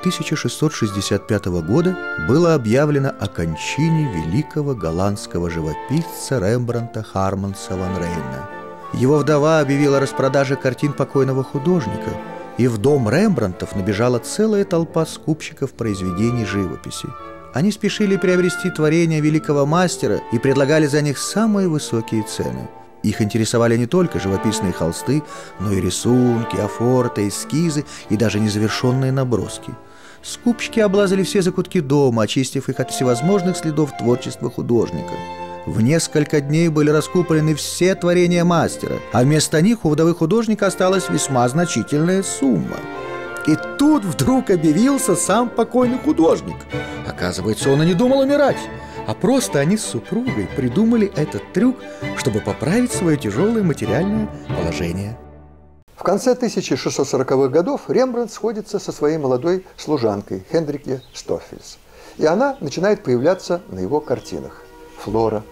1665 года было объявлено о кончине великого голландского живописца Рембрандта Харманса ван Рейна. Его вдова объявила о распродаже картин покойного художника, и в дом Рембрандтов набежала целая толпа скупщиков произведений живописи. Они спешили приобрести творения великого мастера и предлагали за них самые высокие цены. Их интересовали не только живописные холсты, но и рисунки, афорты, эскизы и даже незавершенные наброски. Скупщики облазили все закутки дома, очистив их от всевозможных следов творчества художника. В несколько дней были раскуплены все творения мастера, а вместо них у вдовы художника осталась весьма значительная сумма. И тут вдруг объявился сам покойный художник. Оказывается, он и не думал умирать, а просто они с супругой придумали этот трюк, чтобы поправить свое тяжелое материальное положение. В В конце 1640-х годов Рембрандт сходится со своей молодой служанкой Хендрике Стоффельс, и она начинает появляться на его картинах. Флора,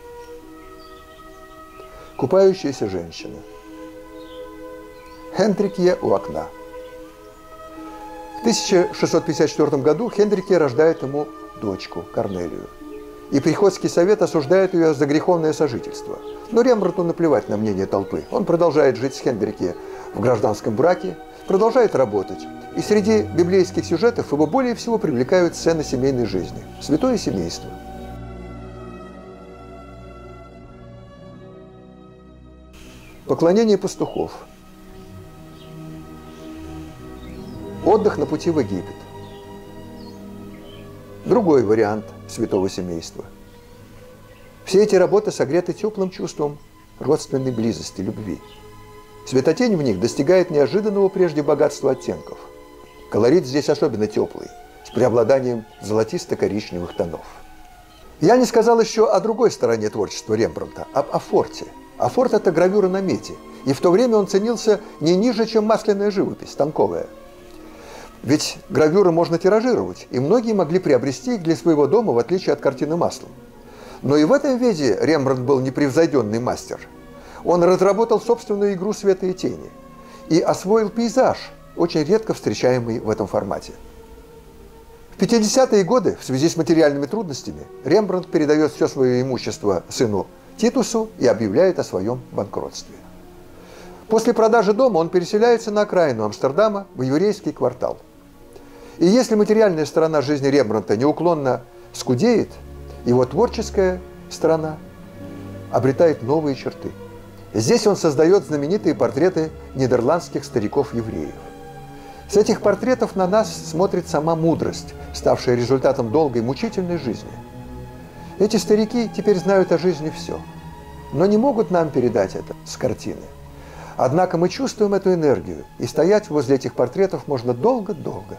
купающаяся женщина, Хендрикje у окна. В 1654 году Хендрикje рождает ему дочку Корнелию, и приходский совет осуждает ее за греховное сожительство. Но Рембрандту наплевать на мнение толпы. Он продолжает жить с Хендрикje в гражданском браке, продолжает работать. И среди библейских сюжетов его более всего привлекают сцены семейной жизни. Святое семейство. Поклонение пастухов. Отдых на пути в Египет. Другой вариант святого семейства. Все эти работы согреты теплым чувством родственной близости, любви. Светотень в них достигает неожиданного прежде богатства оттенков. Колорит здесь особенно теплый, с преобладанием золотисто-коричневых тонов. Я не сказал еще о другой стороне творчества Рембрандта, об афорте. Афорт – это гравюра на мете, и в то время он ценился не ниже, чем масляная живопись, станковая. Ведь гравюры можно тиражировать, и многие могли приобрести их для своего дома, в отличие от картины маслом. Но и в этом виде Рембрандт был непревзойденный мастер. Он разработал собственную игру света и тени и освоил пейзаж, очень редко встречаемый в этом формате. В 50-е годы, в связи с материальными трудностями, Рембрандт передает все свое имущество сыну Титусу и объявляет о своем банкротстве. После продажи дома он переселяется на окраину Амстердама, в еврейский квартал. И если материальная сторона жизни Рембрандта неуклонно скудеет, его творческая сторона обретает новые черты. Здесь он создает знаменитые портреты нидерландских стариков-евреев. С этих портретов на нас смотрит сама мудрость, ставшая результатом долгой мучительной жизни. Эти старики теперь знают о жизни все, но не могут нам передать это с картины. Однако мы чувствуем эту энергию, и стоять возле этих портретов можно долго-долго.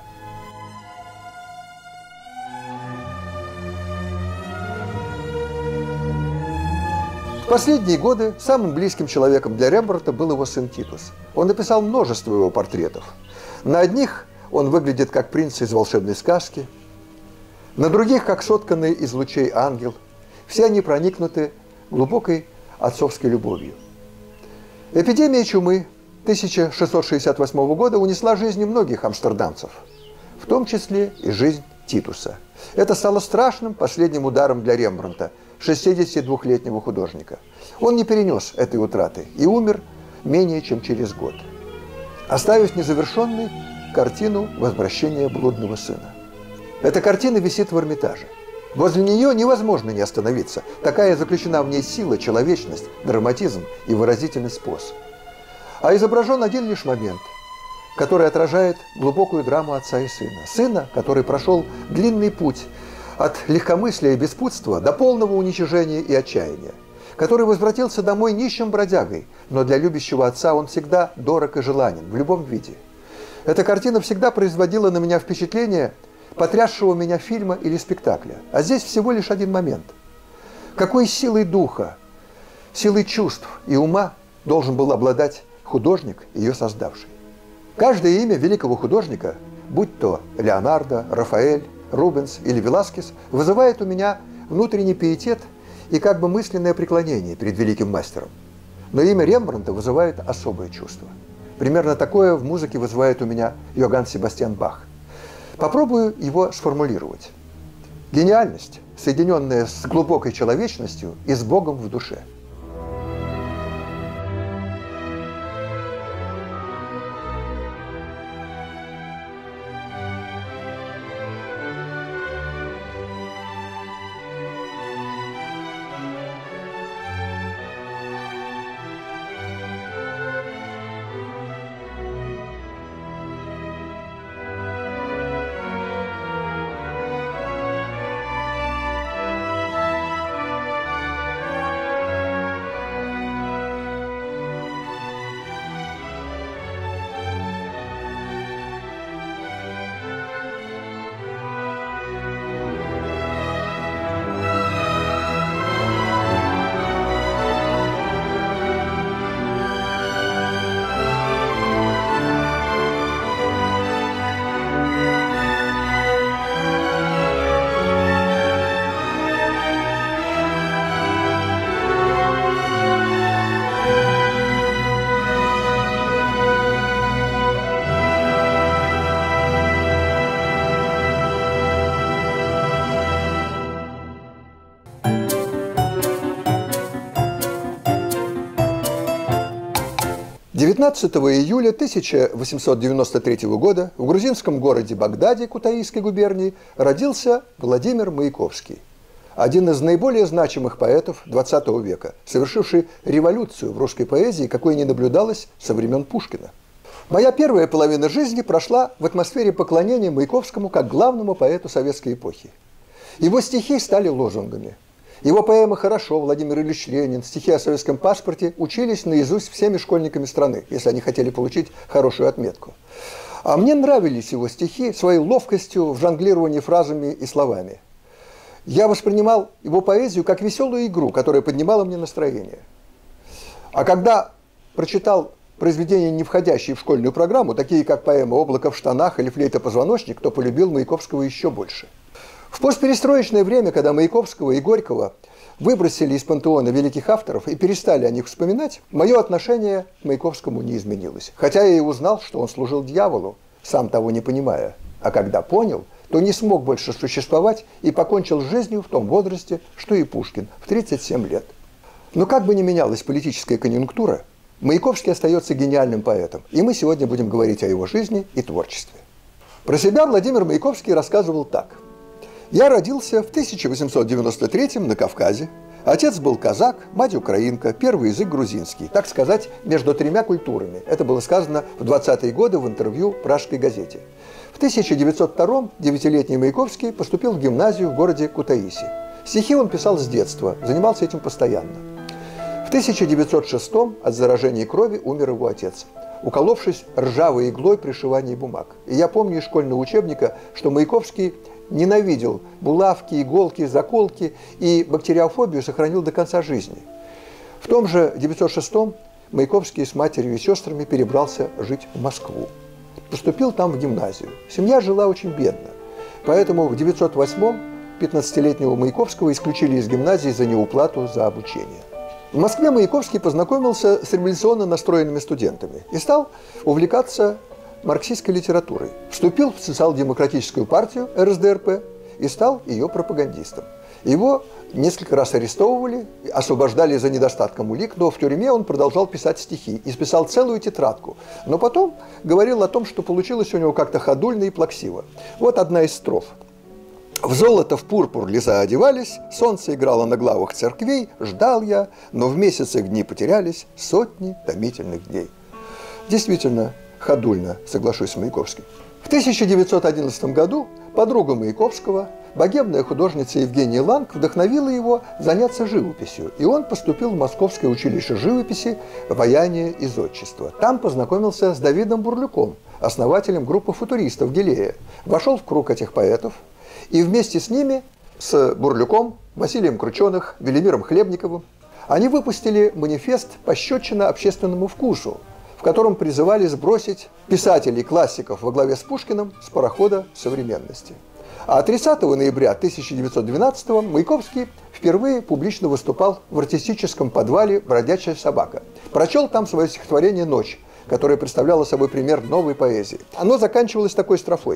В последние годы самым близким человеком для Рембрандта был его сын Титус. Он написал множество его портретов. На одних он выглядит как принц из волшебной сказки, на других как сотканный из лучей ангел. Все они проникнуты глубокой отцовской любовью. Эпидемия чумы 1668 года унесла жизни многих амстердамцев, в том числе и жизнь Титуса. Это стало страшным последним ударом для Рембрандта, 62-летнего художника. Он не перенес этой утраты и умер менее чем через год, оставив незавершенной картину «Возвращение блудного сына». Эта картина висит в Эрмитаже. Возле нее невозможно не остановиться. Такая заключена в ней сила, человечность, драматизм и выразительный способ. А изображен один лишь момент, который отражает глубокую драму отца и сына. Сына, который прошел длинный путь от легкомыслия и беспутства до полного уничижения и отчаяния, который возвратился домой нищим бродягой, но для любящего отца он всегда дорог и желанен в любом виде. Эта картина всегда производила на меня впечатление потрясшего меня фильма или спектакля. А здесь всего лишь один момент. Какой силой духа, силой чувств и ума должен был обладать художник, ее создавший? Каждое имя великого художника, будь то Леонардо, Рафаэль, Рубенс или Веласкес, вызывает у меня внутренний пиетет и как бы мысленное преклонение перед великим мастером. Но имя Рембрандта вызывает особое чувство. Примерно такое в музыке вызывает у меня Йоганн Себастьян Бах. Попробую его сформулировать. Гениальность, соединенная с глубокой человечностью и с Богом в душе. 19 июля 1893 года в грузинском городе Багдаде Кутаисской губернии родился Владимир Маяковский, один из наиболее значимых поэтов XX века, совершивший революцию в русской поэзии, какой не наблюдалось со времен Пушкина. Моя первая половина жизни прошла в атмосфере поклонения Маяковскому как главному поэту советской эпохи. Его стихи стали лозунгами. Его поэмы «Хорошо», Владимир Ильич Ленин, стихи о советском паспорте учились наизусть всеми школьниками страны, если они хотели получить хорошую отметку. А мне нравились его стихи своей ловкостью в жонглировании фразами и словами. Я воспринимал его поэзию как веселую игру, которая поднимала мне настроение. А когда прочитал произведения, не входящие в школьную программу, такие как поэма «Облако в штанах» или «Флейта-позвоночник», то полюбил Маяковского еще больше. В постперестроечное время, когда Маяковского и Горького выбросили из пантеона великих авторов и перестали о них вспоминать, мое отношение к Маяковскому не изменилось. Хотя я и узнал, что он служил дьяволу, сам того не понимая. А когда понял, то не смог больше существовать и покончил с жизнью в том возрасте, что и Пушкин, в 37 лет. Но как бы ни менялась политическая конъюнктура, Маяковский остается гениальным поэтом, и мы сегодня будем говорить о его жизни и творчестве. Про себя Владимир Маяковский рассказывал так. «Я родился в 1893 на Кавказе. Отец был казак, мать украинка, первый язык грузинский, так сказать, между тремя культурами». Это было сказано в 20-е годы в интервью «Пражской газете». В 1902-м девятилетний Маяковский поступил в гимназию в городе Кутаиси. Стихи он писал с детства, занимался этим постоянно. В 1906-м от заражения крови умер его отец, уколовшись ржавой иглой при шивании бумаг. И я помню из школьного учебника, что Маяковский ненавидел булавки, иголки, заколки и бактериофобию сохранил до конца жизни. В том же 1906-м Маяковский с матерью и сестрами перебрался жить в Москву. Поступил там в гимназию. Семья жила очень бедно, поэтому в 1908-м 15-летнего Маяковского исключили из гимназии за неуплату за обучение. В Москве Маяковский познакомился с революционно настроенными студентами и стал увлекаться марксистской литературой. Вступил в социал-демократическую партию РСДРП и стал ее пропагандистом. Его несколько раз арестовывали, освобождали за недостатком улик, но в тюрьме он продолжал писать стихи и списал целую тетрадку. Но потом говорил о том, что получилось у него как-то ходульно и плаксиво. Вот одна из строф. «В золото, в пурпур леса одевались, солнце играло на главах церквей, ждал я, но в месяцах дни потерялись, сотни томительных дней». Действительно, ходульно, соглашусь с Маяковским. В 1911 году подруга Маяковского, богемная художница Евгения Ланг, вдохновила его заняться живописью, и он поступил в Московское училище живописи «Ваяние из отчества». Там познакомился с Давидом Бурлюком, основателем группы футуристов «Гелея», вошел в круг этих поэтов, и вместе с ними, с Бурлюком, Василием Крученых, Велимиром Хлебниковым, они выпустили манифест «Пощечина общественному вкусу», в котором призывали сбросить писателей-классиков во главе с Пушкиным с парохода современности. А 30 ноября 1912 Маяковский впервые публично выступал в артистическом подвале «Бродячая собака». Прочел там свое стихотворение «Ночь», которое представляло собой пример новой поэзии. Оно заканчивалось такой строфой.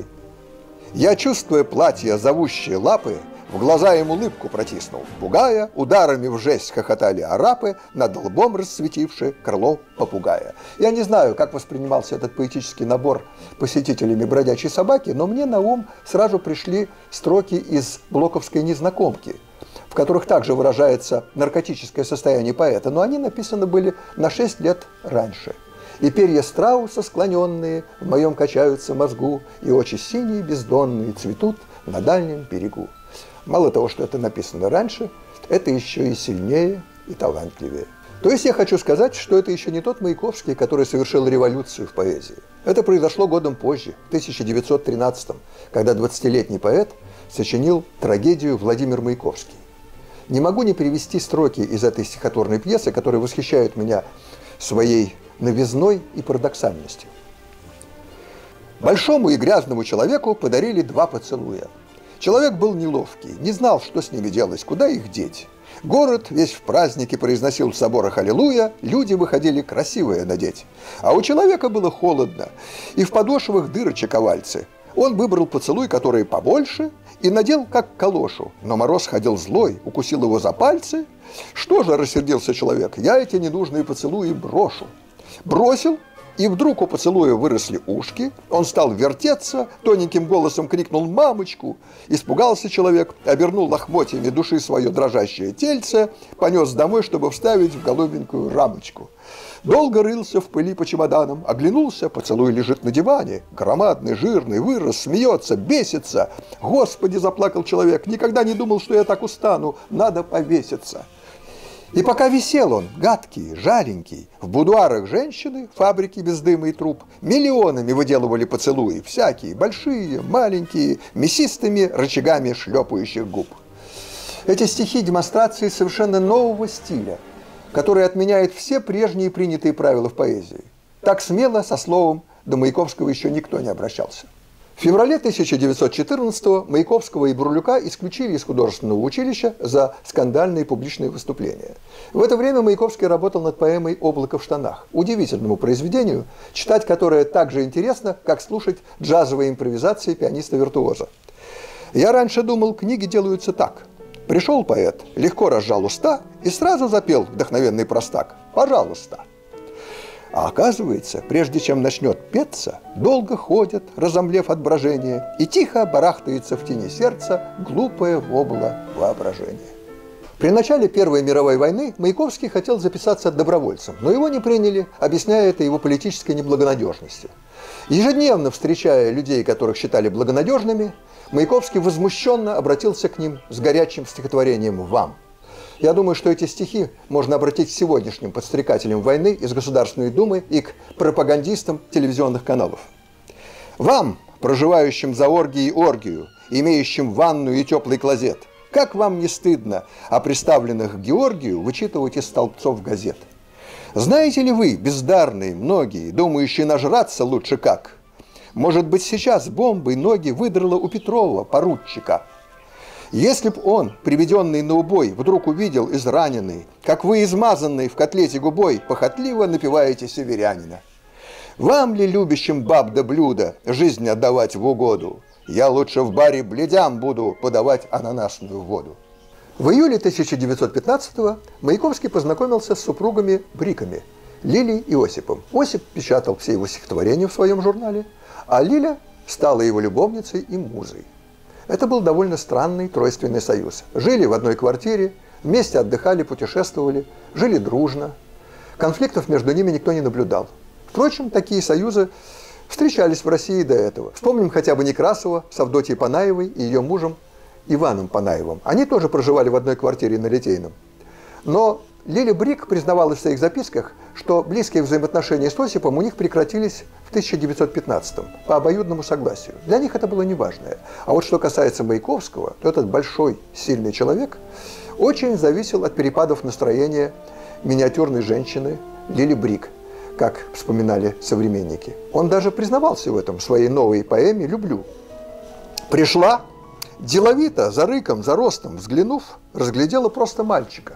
«Я, чувствуя платье, зовущие лапы, в глаза им улыбку протиснул, пугая, ударами в жесть хохотали арапы, над лбом расцветившие крыло попугая». Я не знаю, как воспринимался этот поэтический набор посетителями «Бродячей собаки», но мне на ум сразу пришли строки из блоковской «Незнакомки», в которых также выражается наркотическое состояние поэта, но они написаны были на 6 лет раньше. «И перья страуса склоненные в моем качаются мозгу, и очи синие бездонные цветут на дальнем берегу». Мало того, что это написано раньше, это еще и сильнее и талантливее. То есть я хочу сказать, что это еще не тот Маяковский, который совершил революцию в поэзии. Это произошло годом позже, в 1913-м, когда 20-летний поэт сочинил трагедию «Владимир Маяковский». Не могу не привести строки из этой стихотворной пьесы, которые восхищают меня своей новизной и парадоксальностью. Большому и грязному человеку подарили 2 поцелуя. Человек был неловкий, не знал, что с ними делать, куда их деть. Город весь в празднике произносил в соборах «Аллилуйя», люди выходили красивое надеть. А у человека было холодно, и в подошвах дырочек овальцы. Он выбрал поцелуй, который побольше, и надел как калошу. Но мороз ходил злой, укусил его за пальцы. «Что же, — рассердился человек, — я эти ненужные поцелуи брошу». Бросил И вдруг у поцелуя выросли ушки, он стал вертеться, тоненьким голосом крикнул «мамочку!». Испугался человек, обернул лохмотьями души свое дрожащее тельце, понес домой, чтобы вставить в голубенькую рамочку. Долго рылся в пыли по чемоданам, оглянулся, поцелуй лежит на диване, громадный, жирный, вырос, смеется, бесится. «Господи!» – заплакал человек, «никогда не думал, что я так устану, надо повеситься». И пока висел он, гадкий, жаленький, в будуарах женщины, фабрики без дыма и труб, миллионами выделывали поцелуи, всякие, большие, маленькие, мясистыми рычагами шлепающих губ. Эти стихи – демонстрации совершенно нового стиля, который отменяет все прежние принятые правила в поэзии. Так смело, со словом, до Маяковского еще никто не обращался. В феврале 1914-го Маяковского и Бурлюка исключили из художественного училища за скандальные публичные выступления. В это время Маяковский работал над поэмой «Облако в штанах», удивительному произведению, читать которое так же интересно, как слушать джазовые импровизации пианиста-виртуоза. Я раньше думал, книги делаются так. Пришел поэт, легко разжал уста и сразу запел вдохновенный простак «Пожалуйста». А оказывается, прежде чем начнет петься, долго ходит, разомлев от брожения, и тихо барахтается в тени сердца глупое вобло воображения. При начале Первой мировой войны Маяковский хотел записаться добровольцем, но его не приняли, объясняя это его политической неблагонадежностью. Ежедневно встречая людей, которых считали благонадежными, Маяковский возмущенно обратился к ним с горячим стихотворением «Вам». Я думаю, что эти стихи можно обратить к сегодняшним подстрекателям войны из Государственной Думы и к пропагандистам телевизионных каналов. Вам, проживающим за оргией оргию, имеющим ванную и теплый клозет, как вам не стыдно о приставленных к Георгию вычитывать из столбцов газет? Знаете ли вы, бездарные, многие, думающие нажраться лучше как? Может быть, сейчас бомбой ноги выдрало у Петрова, поручика. Если б он, приведенный на убой, вдруг увидел израненный, как вы, измазанный в котлете губой, похотливо напиваете северянина. Вам ли, любящим баб да блюда, жизнь отдавать в угоду? Я лучше в баре бледям буду подавать ананасную воду. В июле 1915-го Маяковский познакомился с супругами Бриками, Лилей и Осипом. Осип печатал все его стихотворения в своем журнале, а Лиля стала его любовницей и музой. Это был довольно странный тройственный союз. Жили в одной квартире, вместе отдыхали, путешествовали, жили дружно. Конфликтов между ними никто не наблюдал. Впрочем, такие союзы встречались в России до этого. Вспомним хотя бы Некрасова с Авдотьей Панаевой и ее мужем Иваном Панаевым. Они тоже проживали в одной квартире на Литейном. Но Лиля Брик признавалась в своих записках, что близкие взаимоотношения с Осипом у них прекратились в 1915-м по обоюдному согласию. Для них это было неважное. А вот что касается Маяковского, то этот большой, сильный человек очень зависел от перепадов настроения миниатюрной женщины Лили Брик, как вспоминали современники. Он даже признавался в этом в своей новой поэме «Люблю». Пришла, деловито, за рыком, за ростом взглянув, разглядела просто мальчика.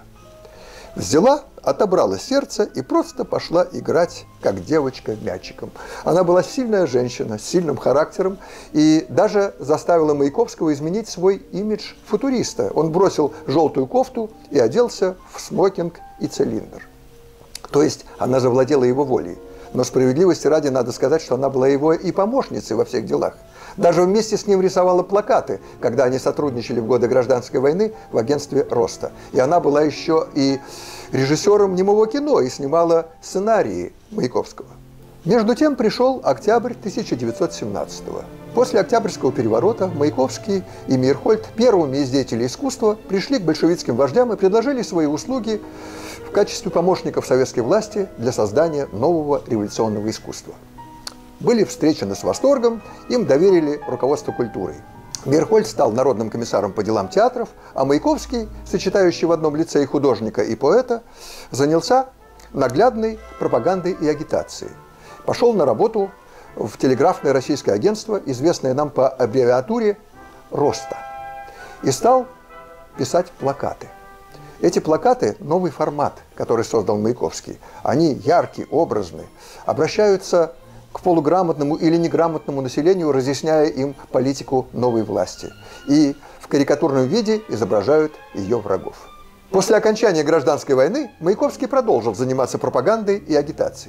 Взяла, отобрала сердце и просто пошла играть, как девочка, мячиком. Она была сильная женщина, с сильным характером и даже заставила Маяковского изменить свой имидж футуриста. Он бросил желтую кофту и оделся в смокинг и цилиндр. То есть она завладела его волей. Но справедливости ради надо сказать, что она была его и помощницей во всех делах. Даже вместе с ним рисовала плакаты, когда они сотрудничали в годы Гражданской войны в агентстве «Роста». И она была еще и режиссером немого кино и снимала сценарии Маяковского. Между тем пришел октябрь 1917-го. После Октябрьского переворота Маяковский и Мейерхольд, первыми из деятелей искусства, пришли к большевистским вождям и предложили свои услуги в качестве помощников советской власти для создания нового революционного искусства. Были встречены с восторгом, им доверили руководство культурой. Мейерхольд стал народным комиссаром по делам театров, а Маяковский, сочетающий в одном лице и художника, и поэта, занялся наглядной пропагандой и агитацией. Пошел на работу в телеграфное российское агентство, известное нам по аббревиатуре «Роста», и стал писать плакаты. Эти плакаты – новый формат, который создал Маяковский. Они яркие, образные, обращаются к полуграмотному или неграмотному населению, разъясняя им политику новой власти. И в карикатурном виде изображают ее врагов. После окончания Гражданской войны Маяковский продолжил заниматься пропагандой и агитацией.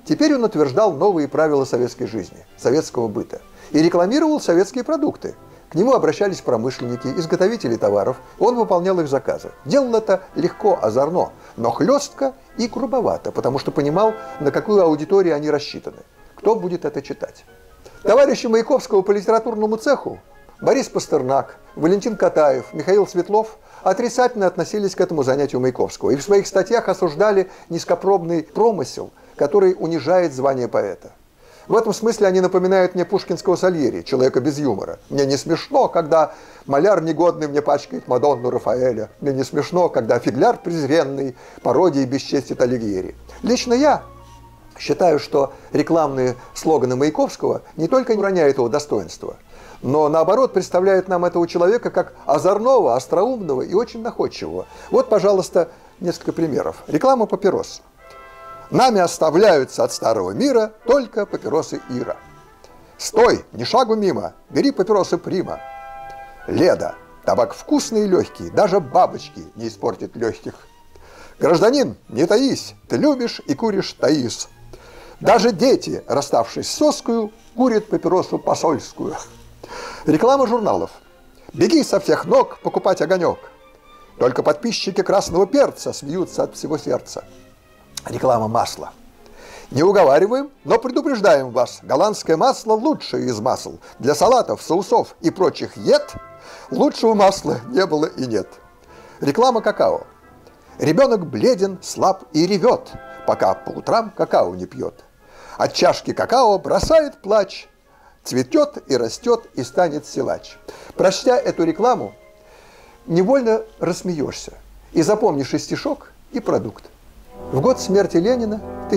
Теперь он утверждал новые правила советской жизни, советского быта и рекламировал советские продукты. К нему обращались промышленники, изготовители товаров, он выполнял их заказы. Делал это легко, озорно, но хлестко и грубовато, потому что понимал, на какую аудиторию они рассчитаны, кто будет это читать. Товарищи Маяковского по литературному цеху Борис Пастернак, Валентин Катаев, Михаил Светлов отрицательно относились к этому занятию Маяковского и в своих статьях осуждали низкопробный промысел, который унижает звание поэта. В этом смысле они напоминают мне пушкинского Сальери, человека без юмора. Мне не смешно, когда маляр негодный мне пачкает Мадонну Рафаэля. Мне не смешно, когда фигляр презренный пародии бесчестит Алигьери. Лично я считаю, что рекламные слоганы Маяковского не только не роняют его достоинства, но наоборот представляют нам этого человека как озорного, остроумного и очень находчивого. Вот, пожалуйста, несколько примеров. Реклама папирос. Нами оставляются от старого мира только папиросы Ира. Стой, ни шагу мимо, бери папиросы Прима. Леда, табак вкусный и легкий, даже бабочки не испортит легких. Гражданин, не таись, ты любишь и куришь таис. Даже дети, расставшись с соскою, курят папиросу посольскую. Реклама журналов. Беги со всех ног покупать огонек. Только подписчики красного перца смеются от всего сердца. Реклама масла. Не уговариваем, но предупреждаем вас. Голландское масло лучшее из масел. Для салатов, соусов и прочих ед лучшего масла не было и нет. Реклама какао. Ребенок бледен, слаб и ревет, пока по утрам какао не пьет. От чашки какао бросает плач. Цветет и растет и станет силач. Прочтя эту рекламу, невольно рассмеешься и запомнишь и стишок, и продукт. В год смерти Ленина,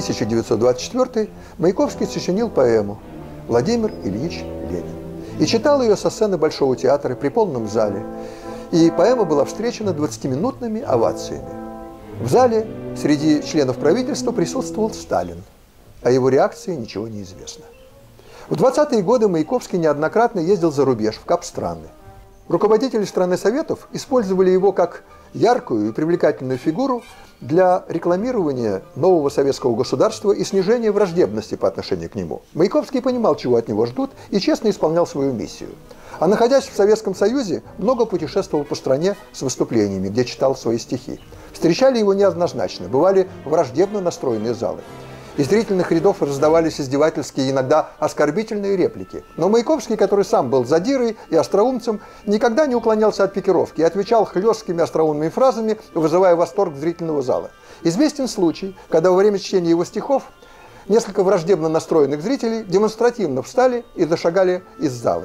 1924, Маяковский сочинил поэму «Владимир Ильич Ленин» и читал ее со сцены Большого театра при полном зале. И поэма была встречена 20-минутными овациями. В зале среди членов правительства присутствовал Сталин. О его реакции ничего не известно. В 20-е годы Маяковский неоднократно ездил за рубеж, в капстраны. Руководители страны Советов использовали его как яркую и привлекательную фигуру для рекламирования нового советского государства и снижения враждебности по отношению к нему. Маяковский понимал, чего от него ждут, и честно исполнял свою миссию. А находясь в Советском Союзе, много путешествовал по стране с выступлениями, где читал свои стихи. Встречали его неоднозначно, бывали враждебно настроенные залы. Из зрительных рядов раздавались издевательские, иногда оскорбительные реплики. Но Маяковский, который сам был задирой и остроумцем, никогда не уклонялся от пикировки и отвечал хлесткими остроумными фразами, вызывая восторг зрительного зала. Известен случай, когда во время чтения его стихов несколько враждебно настроенных зрителей демонстративно встали и зашагали из зала.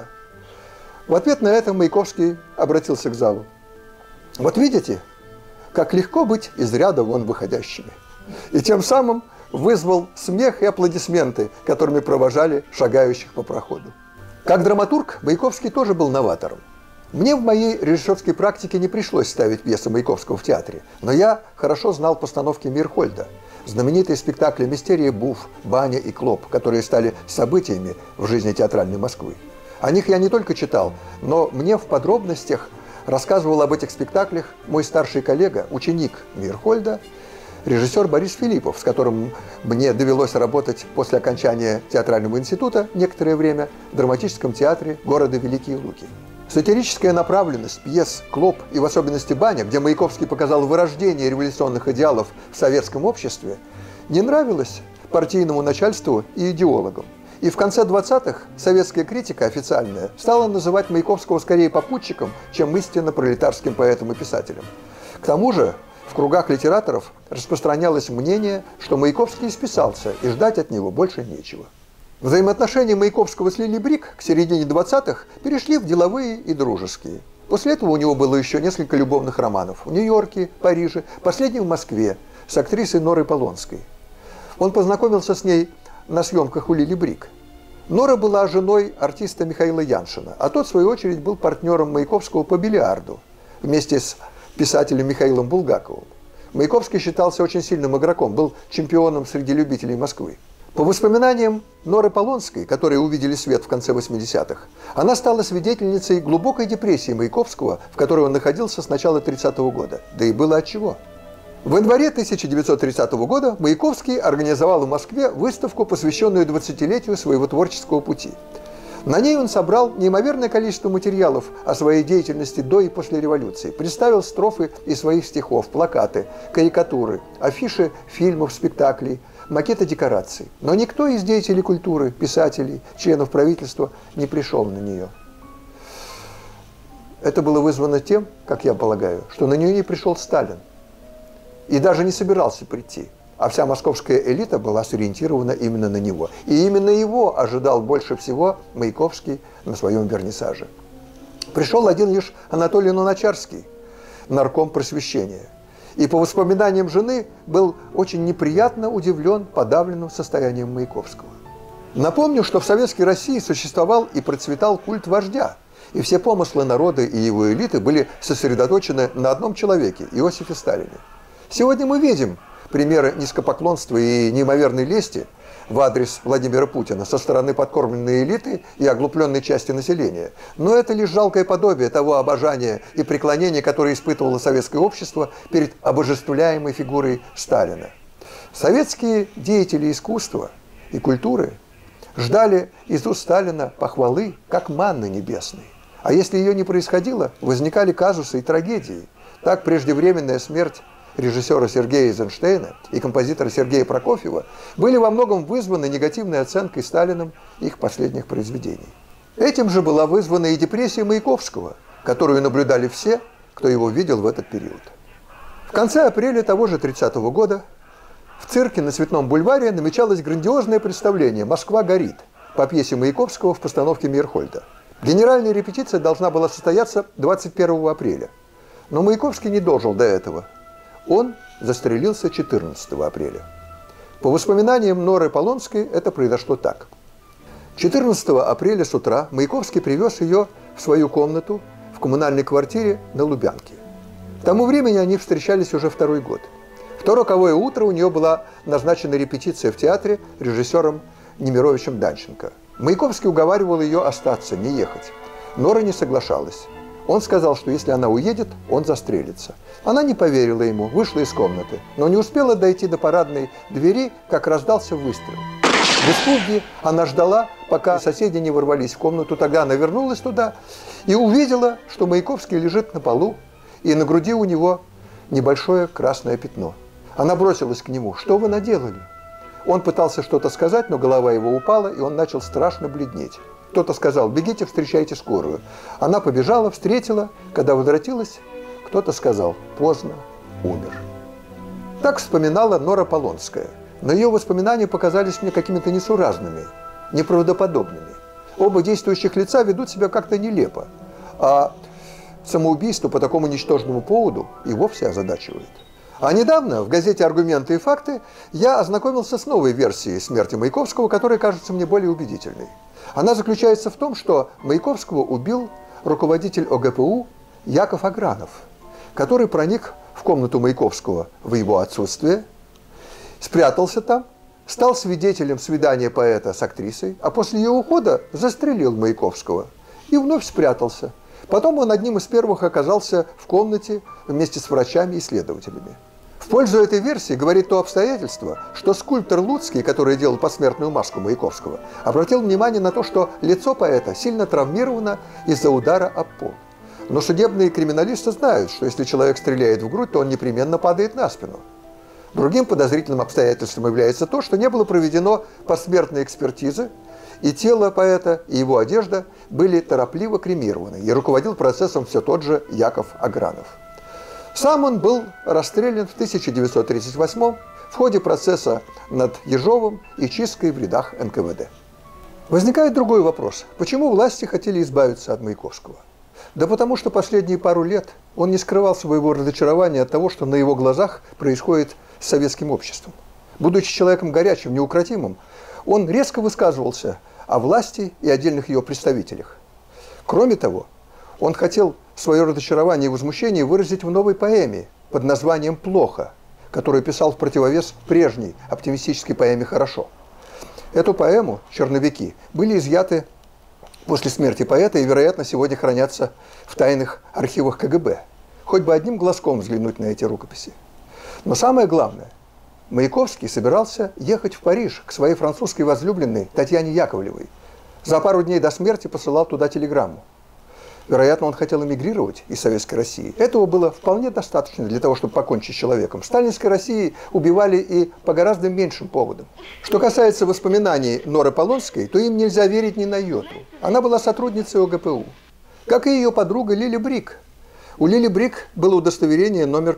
В ответ на это Маяковский обратился к залу. Вот видите, как легко быть из ряда вон выходящими. И тем самым вызвал смех и аплодисменты, которыми провожали шагающих по проходу. Как драматург Маяковский тоже был новатором. Мне в моей режиссерской практике не пришлось ставить пьесы Маяковского в театре, но я хорошо знал постановки Мирхольда, знаменитые спектакли «Мистерия Буф», «Баня» и «Клоп», которые стали событиями в жизни театральной Москвы. О них я не только читал, но мне в подробностях рассказывал об этих спектаклях мой старший коллега, ученик Мирхольда, режиссер Борис Филиппов, с которым мне довелось работать после окончания театрального института некоторое время в драматическом театре города Великие Луки. Сатирическая направленность пьес «Клоп» и в особенности «Баня», где Маяковский показал вырождение революционных идеалов в советском обществе, не нравилась партийному начальству и идеологам. И в конце 20-х советская критика официальная стала называть Маяковского скорее попутчиком, чем истинно пролетарским поэтом и писателем. К тому же в кругах литераторов распространялось мнение, что Маяковский исписался, и ждать от него больше нечего. Взаимоотношения Маяковского с Лили Брик к середине 20-х перешли в деловые и дружеские. После этого у него было еще несколько любовных романов в Нью-Йорке, Париже, последний в Москве с актрисой Норой Полонской. Он познакомился с ней на съемках у Лили Брик. Нора была женой артиста Михаила Яншина, а тот, в свою очередь, был партнером Маяковского по бильярду вместе с писателем Михаилом Булгаковым. Маяковский считался очень сильным игроком, был чемпионом среди любителей Москвы. По воспоминаниям Норы Полонской, которые увидели свет в конце 80-х, она стала свидетельницей глубокой депрессии Маяковского, в которой он находился с начала 30-го года. Да и было отчего. В январе 1930 года Маяковский организовал в Москве выставку, посвященную 20-летию своего творческого пути. На ней он собрал неимоверное количество материалов о своей деятельности до и после революции, представил строфы из своих стихов, плакаты, карикатуры, афиши фильмов, спектаклей, макеты декораций. Но никто из деятелей культуры, писателей, членов правительства не пришел на нее. Это было вызвано тем, как я полагаю, что на нее не пришел Сталин и даже не собирался прийти. А вся московская элита была сориентирована именно на него. И именно его ожидал больше всего Маяковский на своем вернисаже. Пришел один лишь Анатолий Луначарский, нарком просвещения. И по воспоминаниям жены был очень неприятно удивлен подавленным состоянием Маяковского. Напомню, что в советской России существовал и процветал культ вождя. И все помыслы народа и его элиты были сосредоточены на одном человеке – Иосифе Сталине. Сегодня мы видим примеры низкопоклонства и неимоверной лести в адрес Владимира Путина со стороны подкормленной элиты и оглупленной части населения. Но это лишь жалкое подобие того обожания и преклонения, которое испытывало советское общество перед обожествляемой фигурой Сталина. Советские деятели искусства и культуры ждали из уст Сталина похвалы, как манны небесной. А если ее не происходило, возникали казусы и трагедии. Так преждевременная смерть режиссера Сергея Эйзенштейна и композитора Сергея Прокофьева были во многом вызваны негативной оценкой Сталиным их последних произведений. Этим же была вызвана и депрессия Маяковского, которую наблюдали все, кто его видел в этот период. В конце апреля того же 30-го года в цирке на Цветном бульваре намечалось грандиозное представление «Москва горит» по пьесе Маяковского в постановке Мейерхольда. Генеральная репетиция должна была состояться 21 апреля. Но Маяковский не дожил до этого. Он застрелился 14 апреля. По воспоминаниям Норы Полонской это произошло так. 14 апреля с утра Маяковский привез ее в свою комнату в коммунальной квартире на Лубянке. К тому времени они встречались уже второй год. В то роковое утро у нее была назначена репетиция в театре режиссером Немировичем Данченко. Маяковский уговаривал ее остаться, не ехать. Нора не соглашалась. Он сказал, что если она уедет, он застрелится. Она не поверила ему, вышла из комнаты, но не успела дойти до парадной двери, как раздался выстрел. В испуге она ждала, пока соседи не ворвались в комнату. Тогда она вернулась туда и увидела, что Маяковский лежит на полу, и на груди у него небольшое красное пятно. Она бросилась к нему. «Что вы наделали?» Он пытался что-то сказать, но голова его упала, и он начал страшно бледнеть. Кто-то сказал: «Бегите, встречайте скорую». Она побежала, встретила. Когда возвратилась, кто-то сказал: «Поздно, умер». Так вспоминала Нора Полонская. Но ее воспоминания показались мне какими-то несуразными, неправдоподобными. Оба действующих лица ведут себя как-то нелепо, а самоубийство по такому ничтожному поводу и вовсе озадачивает. А недавно в газете «Аргументы и факты» я ознакомился с новой версией смерти Маяковского, которая кажется мне более убедительной. Она заключается в том, что Маяковского убил руководитель ОГПУ Яков Агранов, который проник в комнату Маяковского в его отсутствие, спрятался там, стал свидетелем свидания поэта с актрисой, а после ее ухода застрелил Маяковского и вновь спрятался. Потом он одним из первых оказался в комнате вместе с врачами и следователями. В пользу этой версии говорит то обстоятельство, что скульптор Луцкий, который делал посмертную маску Маяковского, обратил внимание на то, что лицо поэта сильно травмировано из-за удара об пол. Но судебные криминалисты знают, что если человек стреляет в грудь, то он непременно падает на спину. Другим подозрительным обстоятельством является то, что не было проведено посмертной экспертизы, и тело поэта, и его одежда были торопливо кремированы, и руководил процессом все тот же Яков Агранов. Сам он был расстрелян в 1938 в ходе процесса над Ежовым и чисткой в рядах НКВД. Возникает другой вопрос. Почему власти хотели избавиться от Маяковского? Да потому что последние пару лет он не скрывал своего разочарования от того, что на его глазах происходит с советским обществом. Будучи человеком горячим, неукротимым, он резко высказывался о власти и отдельных ее представителях. Кроме того, он хотел свое разочарование и возмущение выразить в новой поэме под названием «Плохо», которую писал в противовес прежней оптимистической поэме «Хорошо». Эту поэму «Черновики» были изъяты после смерти поэта и, вероятно, сегодня хранятся в тайных архивах КГБ. Хоть бы одним глазком взглянуть на эти рукописи. Но самое главное, Маяковский собирался ехать в Париж к своей французской возлюбленной Татьяне Яковлевой. За пару дней до смерти посылал туда телеграмму. Вероятно, он хотел эмигрировать из Советской России. Этого было вполне достаточно для того, чтобы покончить с человеком. В сталинской России убивали и по гораздо меньшим поводам. Что касается воспоминаний Норы Полонской, то им нельзя верить ни на йоту. Она была сотрудницей ОГПУ, как и ее подруга Лили Брик. У Лили Брик было удостоверение номер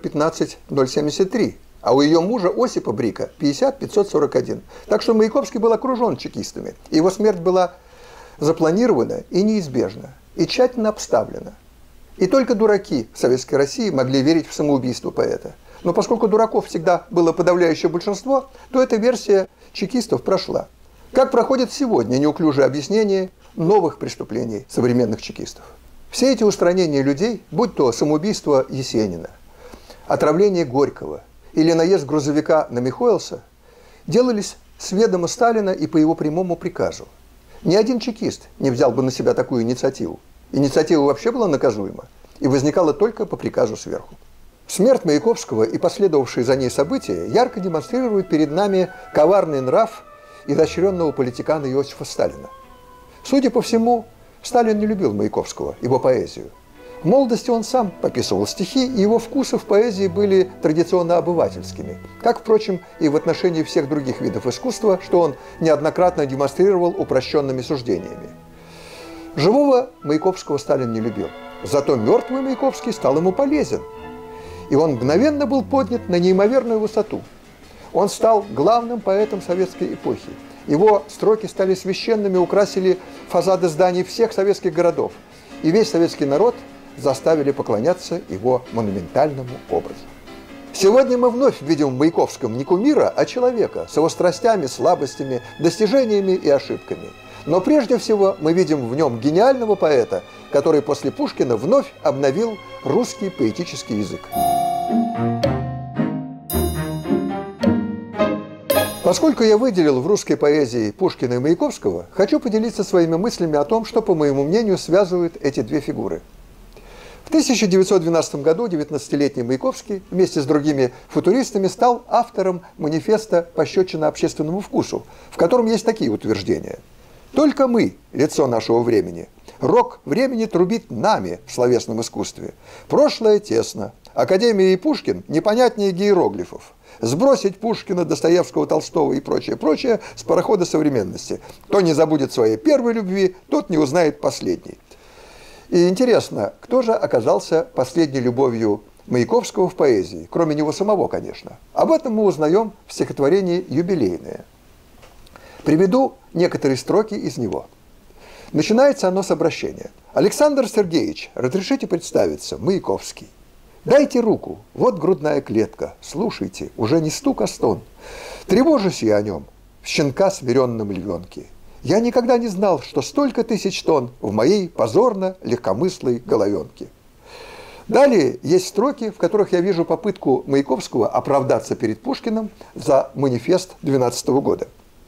15073, а у ее мужа Осипа Брика 50541. Так что Маяковский был окружен чекистами. Его смерть была запланирована и неизбежна, и тщательно обставлена. И только дураки в Советской России могли верить в самоубийство поэта. Но поскольку дураков всегда было подавляющее большинство, то эта версия чекистов прошла. Как проходит сегодня неуклюжее объяснение новых преступлений современных чекистов. Все эти устранения людей, будь то самоубийство Есенина, отравление Горького или наезд грузовика на Михоэлса, делались с ведома Сталина и по его прямому приказу. Ни один чекист не взял бы на себя такую инициативу. Инициатива вообще была наказуема и возникала только по приказу сверху. Смерть Маяковского и последовавшие за ней события ярко демонстрируют перед нами коварный нрав изощренного политикана Иосифа Сталина. Судя по всему, Сталин не любил Маяковского, его поэзию. В молодости он сам пописывал стихи, и его вкусы в поэзии были традиционно обывательскими, как, впрочем, и в отношении всех других видов искусства, что он неоднократно демонстрировал упрощенными суждениями. Живого Маяковского Сталин не любил, зато мертвый Маяковский стал ему полезен, и он мгновенно был поднят на неимоверную высоту. Он стал главным поэтом советской эпохи. Его строки стали священными, украсили фасады зданий всех советских городов, и весь советский народ заставили поклоняться его монументальному образу. Сегодня мы вновь видим в Маяковском не кумира, а человека с его страстями, слабостями, достижениями и ошибками. Но прежде всего мы видим в нем гениального поэта, который после Пушкина вновь обновил русский поэтический язык. Поскольку я выделил в русской поэзии Пушкина и Маяковского, хочу поделиться своими мыслями о том, что, по моему мнению, связывают эти две фигуры. В 1912 году 19-летний Маяковский вместе с другими футуристами стал автором манифеста «Пощечина общественному вкусу», в котором есть такие утверждения. «Только мы – лицо нашего времени. Рок времени трубит нами в словесном искусстве. Прошлое тесно. Академия и Пушкин непонятнее иероглифов. Сбросить Пушкина, Достоевского, Толстого и прочее с парохода современности. Кто не забудет своей первой любви, тот не узнает последней». И интересно, кто же оказался последней любовью Маяковского в поэзии, кроме него самого, конечно. Об этом мы узнаем в стихотворении «Юбилейное». Приведу некоторые строки из него. Начинается оно с обращения. «Александр Сергеевич, разрешите представиться, Маяковский. Дайте руку, вот грудная клетка, слушайте, уже не стук, а стон. Тревожусь я о нем, в щенка смиренном львенке. Я никогда не знал, что столько тысяч тонн в моей позорно-легкомыслой головенке». Далее есть строки, в которых я вижу попытку Маяковского оправдаться перед Пушкиным за манифест 12 года.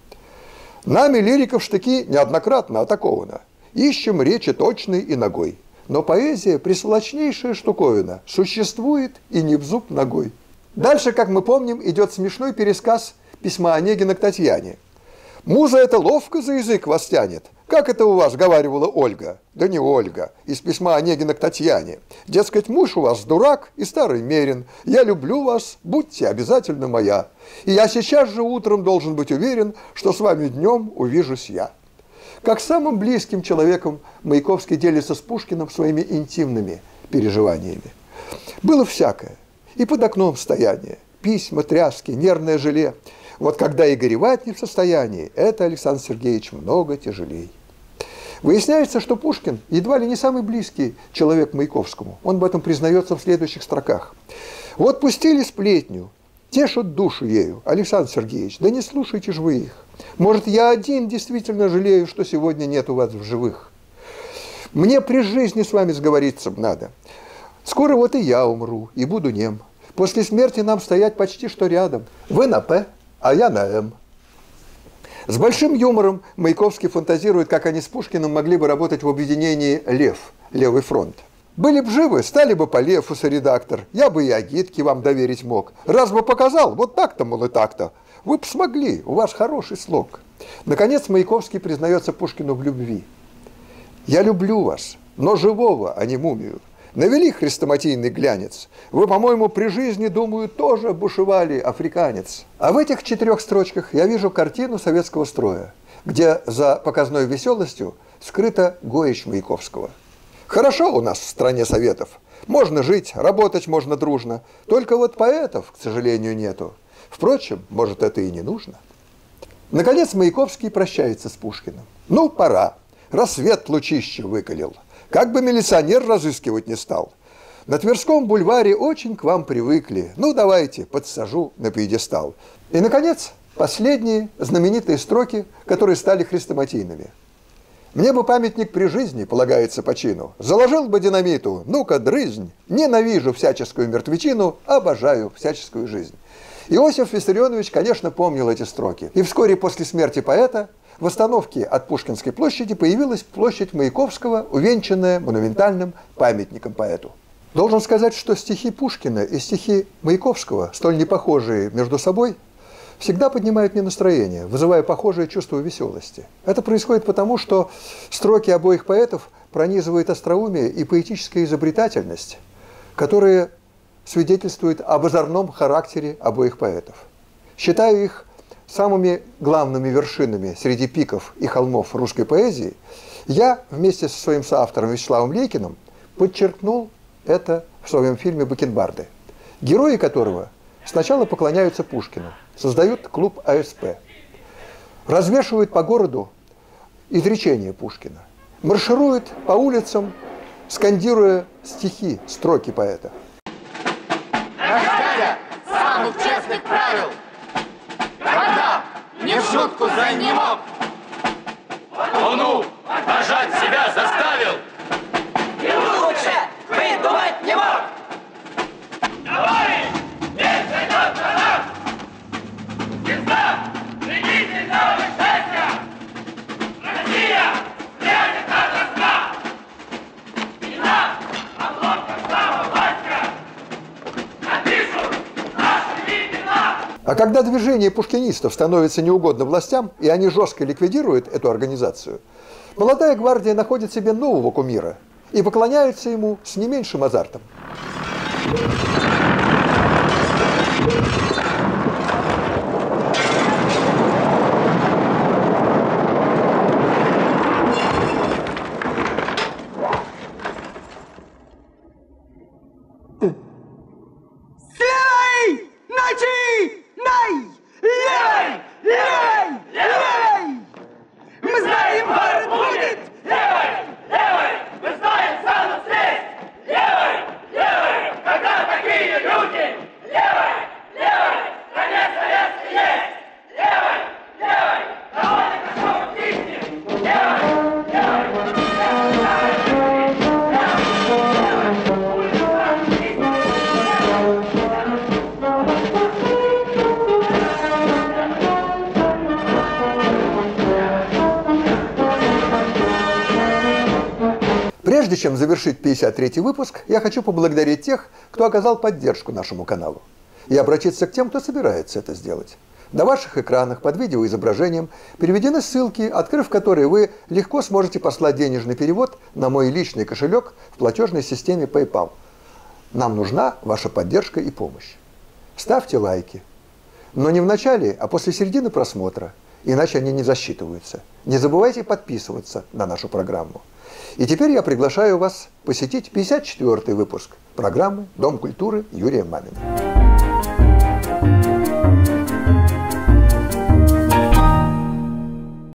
«Нами лириков штыки неоднократно атаковано. Ищем речи точной и ногой. Но поэзия, присолочнейшая штуковина, существует и не в зуб ногой». Дальше, как мы помним, идет смешной пересказ письма Онегина к Татьяне. «Муза это ловко за язык вас тянет. Как это у вас, говаривала Ольга?» Да не Ольга, из письма Онегина к Татьяне. «Дескать, муж у вас дурак и старый мерин. Я люблю вас, будьте обязательно моя. И я сейчас же утром должен быть уверен, что с вами днем увижусь я». Как самым близким человеком Маяковский делится с Пушкиным своими интимными переживаниями. Было всякое. И под окном стояние, письма, тряски, нервное желе. Вот когда и горевать не в состоянии, это, Александр Сергеевич, много тяжелей. Выясняется, что Пушкин едва ли не самый близкий человек Маяковскому. Он об этом признается в следующих строках. «Вот пустили сплетню, тешат душу ею, Александр Сергеевич, да не слушайте же вы их. Может, я один действительно жалею, что сегодня нет у вас в живых. Мне при жизни с вами сговориться надо. Скоро вот и я умру, и буду нем. После смерти нам стоять почти что рядом. Вы на «П», а я на «М». С большим юмором Маяковский фантазирует, как они с Пушкиным могли бы работать в объединении «Лев», «Левый фронт». Были б живы, стали бы Полефус и редактор, я бы и агитки вам доверить мог. Раз бы показал, вот так-то, мол, и так-то, вы б смогли, у вас хороший слог. Наконец Маяковский признается Пушкину в любви. «Я люблю вас, но живого, а не мумию. Навели хрестоматийный глянец. Вы, по-моему, при жизни, думаю, тоже бушевали, африканец». А в этих 4 строчках я вижу картину советского строя, где за показной веселостью скрыта горечь Маяковского. Хорошо у нас в стране советов. Можно жить, работать можно дружно. Только вот поэтов, к сожалению, нету. Впрочем, может, это и не нужно. Наконец Маяковский прощается с Пушкиным. Ну, пора. Рассвет лучище выкалил. Как бы милиционер разыскивать не стал. На Тверском бульваре очень к вам привыкли. Ну, давайте, подсажу на пьедестал. И, наконец, последние знаменитые строки, которые стали хрестоматийными. «Мне бы памятник при жизни, полагается по чину. Заложил бы динамиту, ну-ка, дрызнь. Ненавижу всяческую мертвечину, обожаю всяческую жизнь». Иосиф Виссарионович, конечно, помнил эти строки. И вскоре после смерти поэта в остановке от Пушкинской площади появилась площадь Маяковского, увенчанная монументальным памятником поэту. Должен сказать, что стихи Пушкина и стихи Маяковского, столь непохожие между собой, всегда поднимают мне настроение, вызывая похожее чувство веселости. Это происходит потому, что строки обоих поэтов пронизывают остроумие и поэтическая изобретательность, которые свидетельствуют об озорном характере обоих поэтов. Считаю их самыми главными вершинами среди пиков и холмов русской поэзии, я вместе со своим соавтором Вячеславом Лейкиным подчеркнул это в своем фильме «Бакенбарды», герои которого сначала поклоняются Пушкину, создают клуб АСП, развешивают по городу изречения Пушкина, маршируют по улицам, скандируя стихи, строки поэта. Рождая самых честных правил, когда не в шутку за не мог, Луну пожать себя заставил, и лучше придумать не мог. Давай, здесь зайдет на нас, звезда пленительного счастья, Россия прячет от сна, и нас, обломка слава властья, напишут наши имена. А когда движение пушкинистов становится неугодно властям, и они жестко ликвидируют эту организацию, молодая гвардия находит себе нового кумира и поклоняется ему с не меньшим азартом. Прежде чем завершить 53-й выпуск, я хочу поблагодарить тех, кто оказал поддержку нашему каналу, и обратиться к тем, кто собирается это сделать. На ваших экранах под видеоизображением переведены ссылки, открыв которые вы легко сможете послать денежный перевод на мой личный кошелек в платежной системе PayPal. Нам нужна ваша поддержка и помощь. Ставьте лайки, но не в начале, а после середины просмотра, иначе они не засчитываются. Не забывайте подписываться на нашу программу. И теперь я приглашаю вас посетить 54-й выпуск программы «Дом культуры» Юрия Мамина.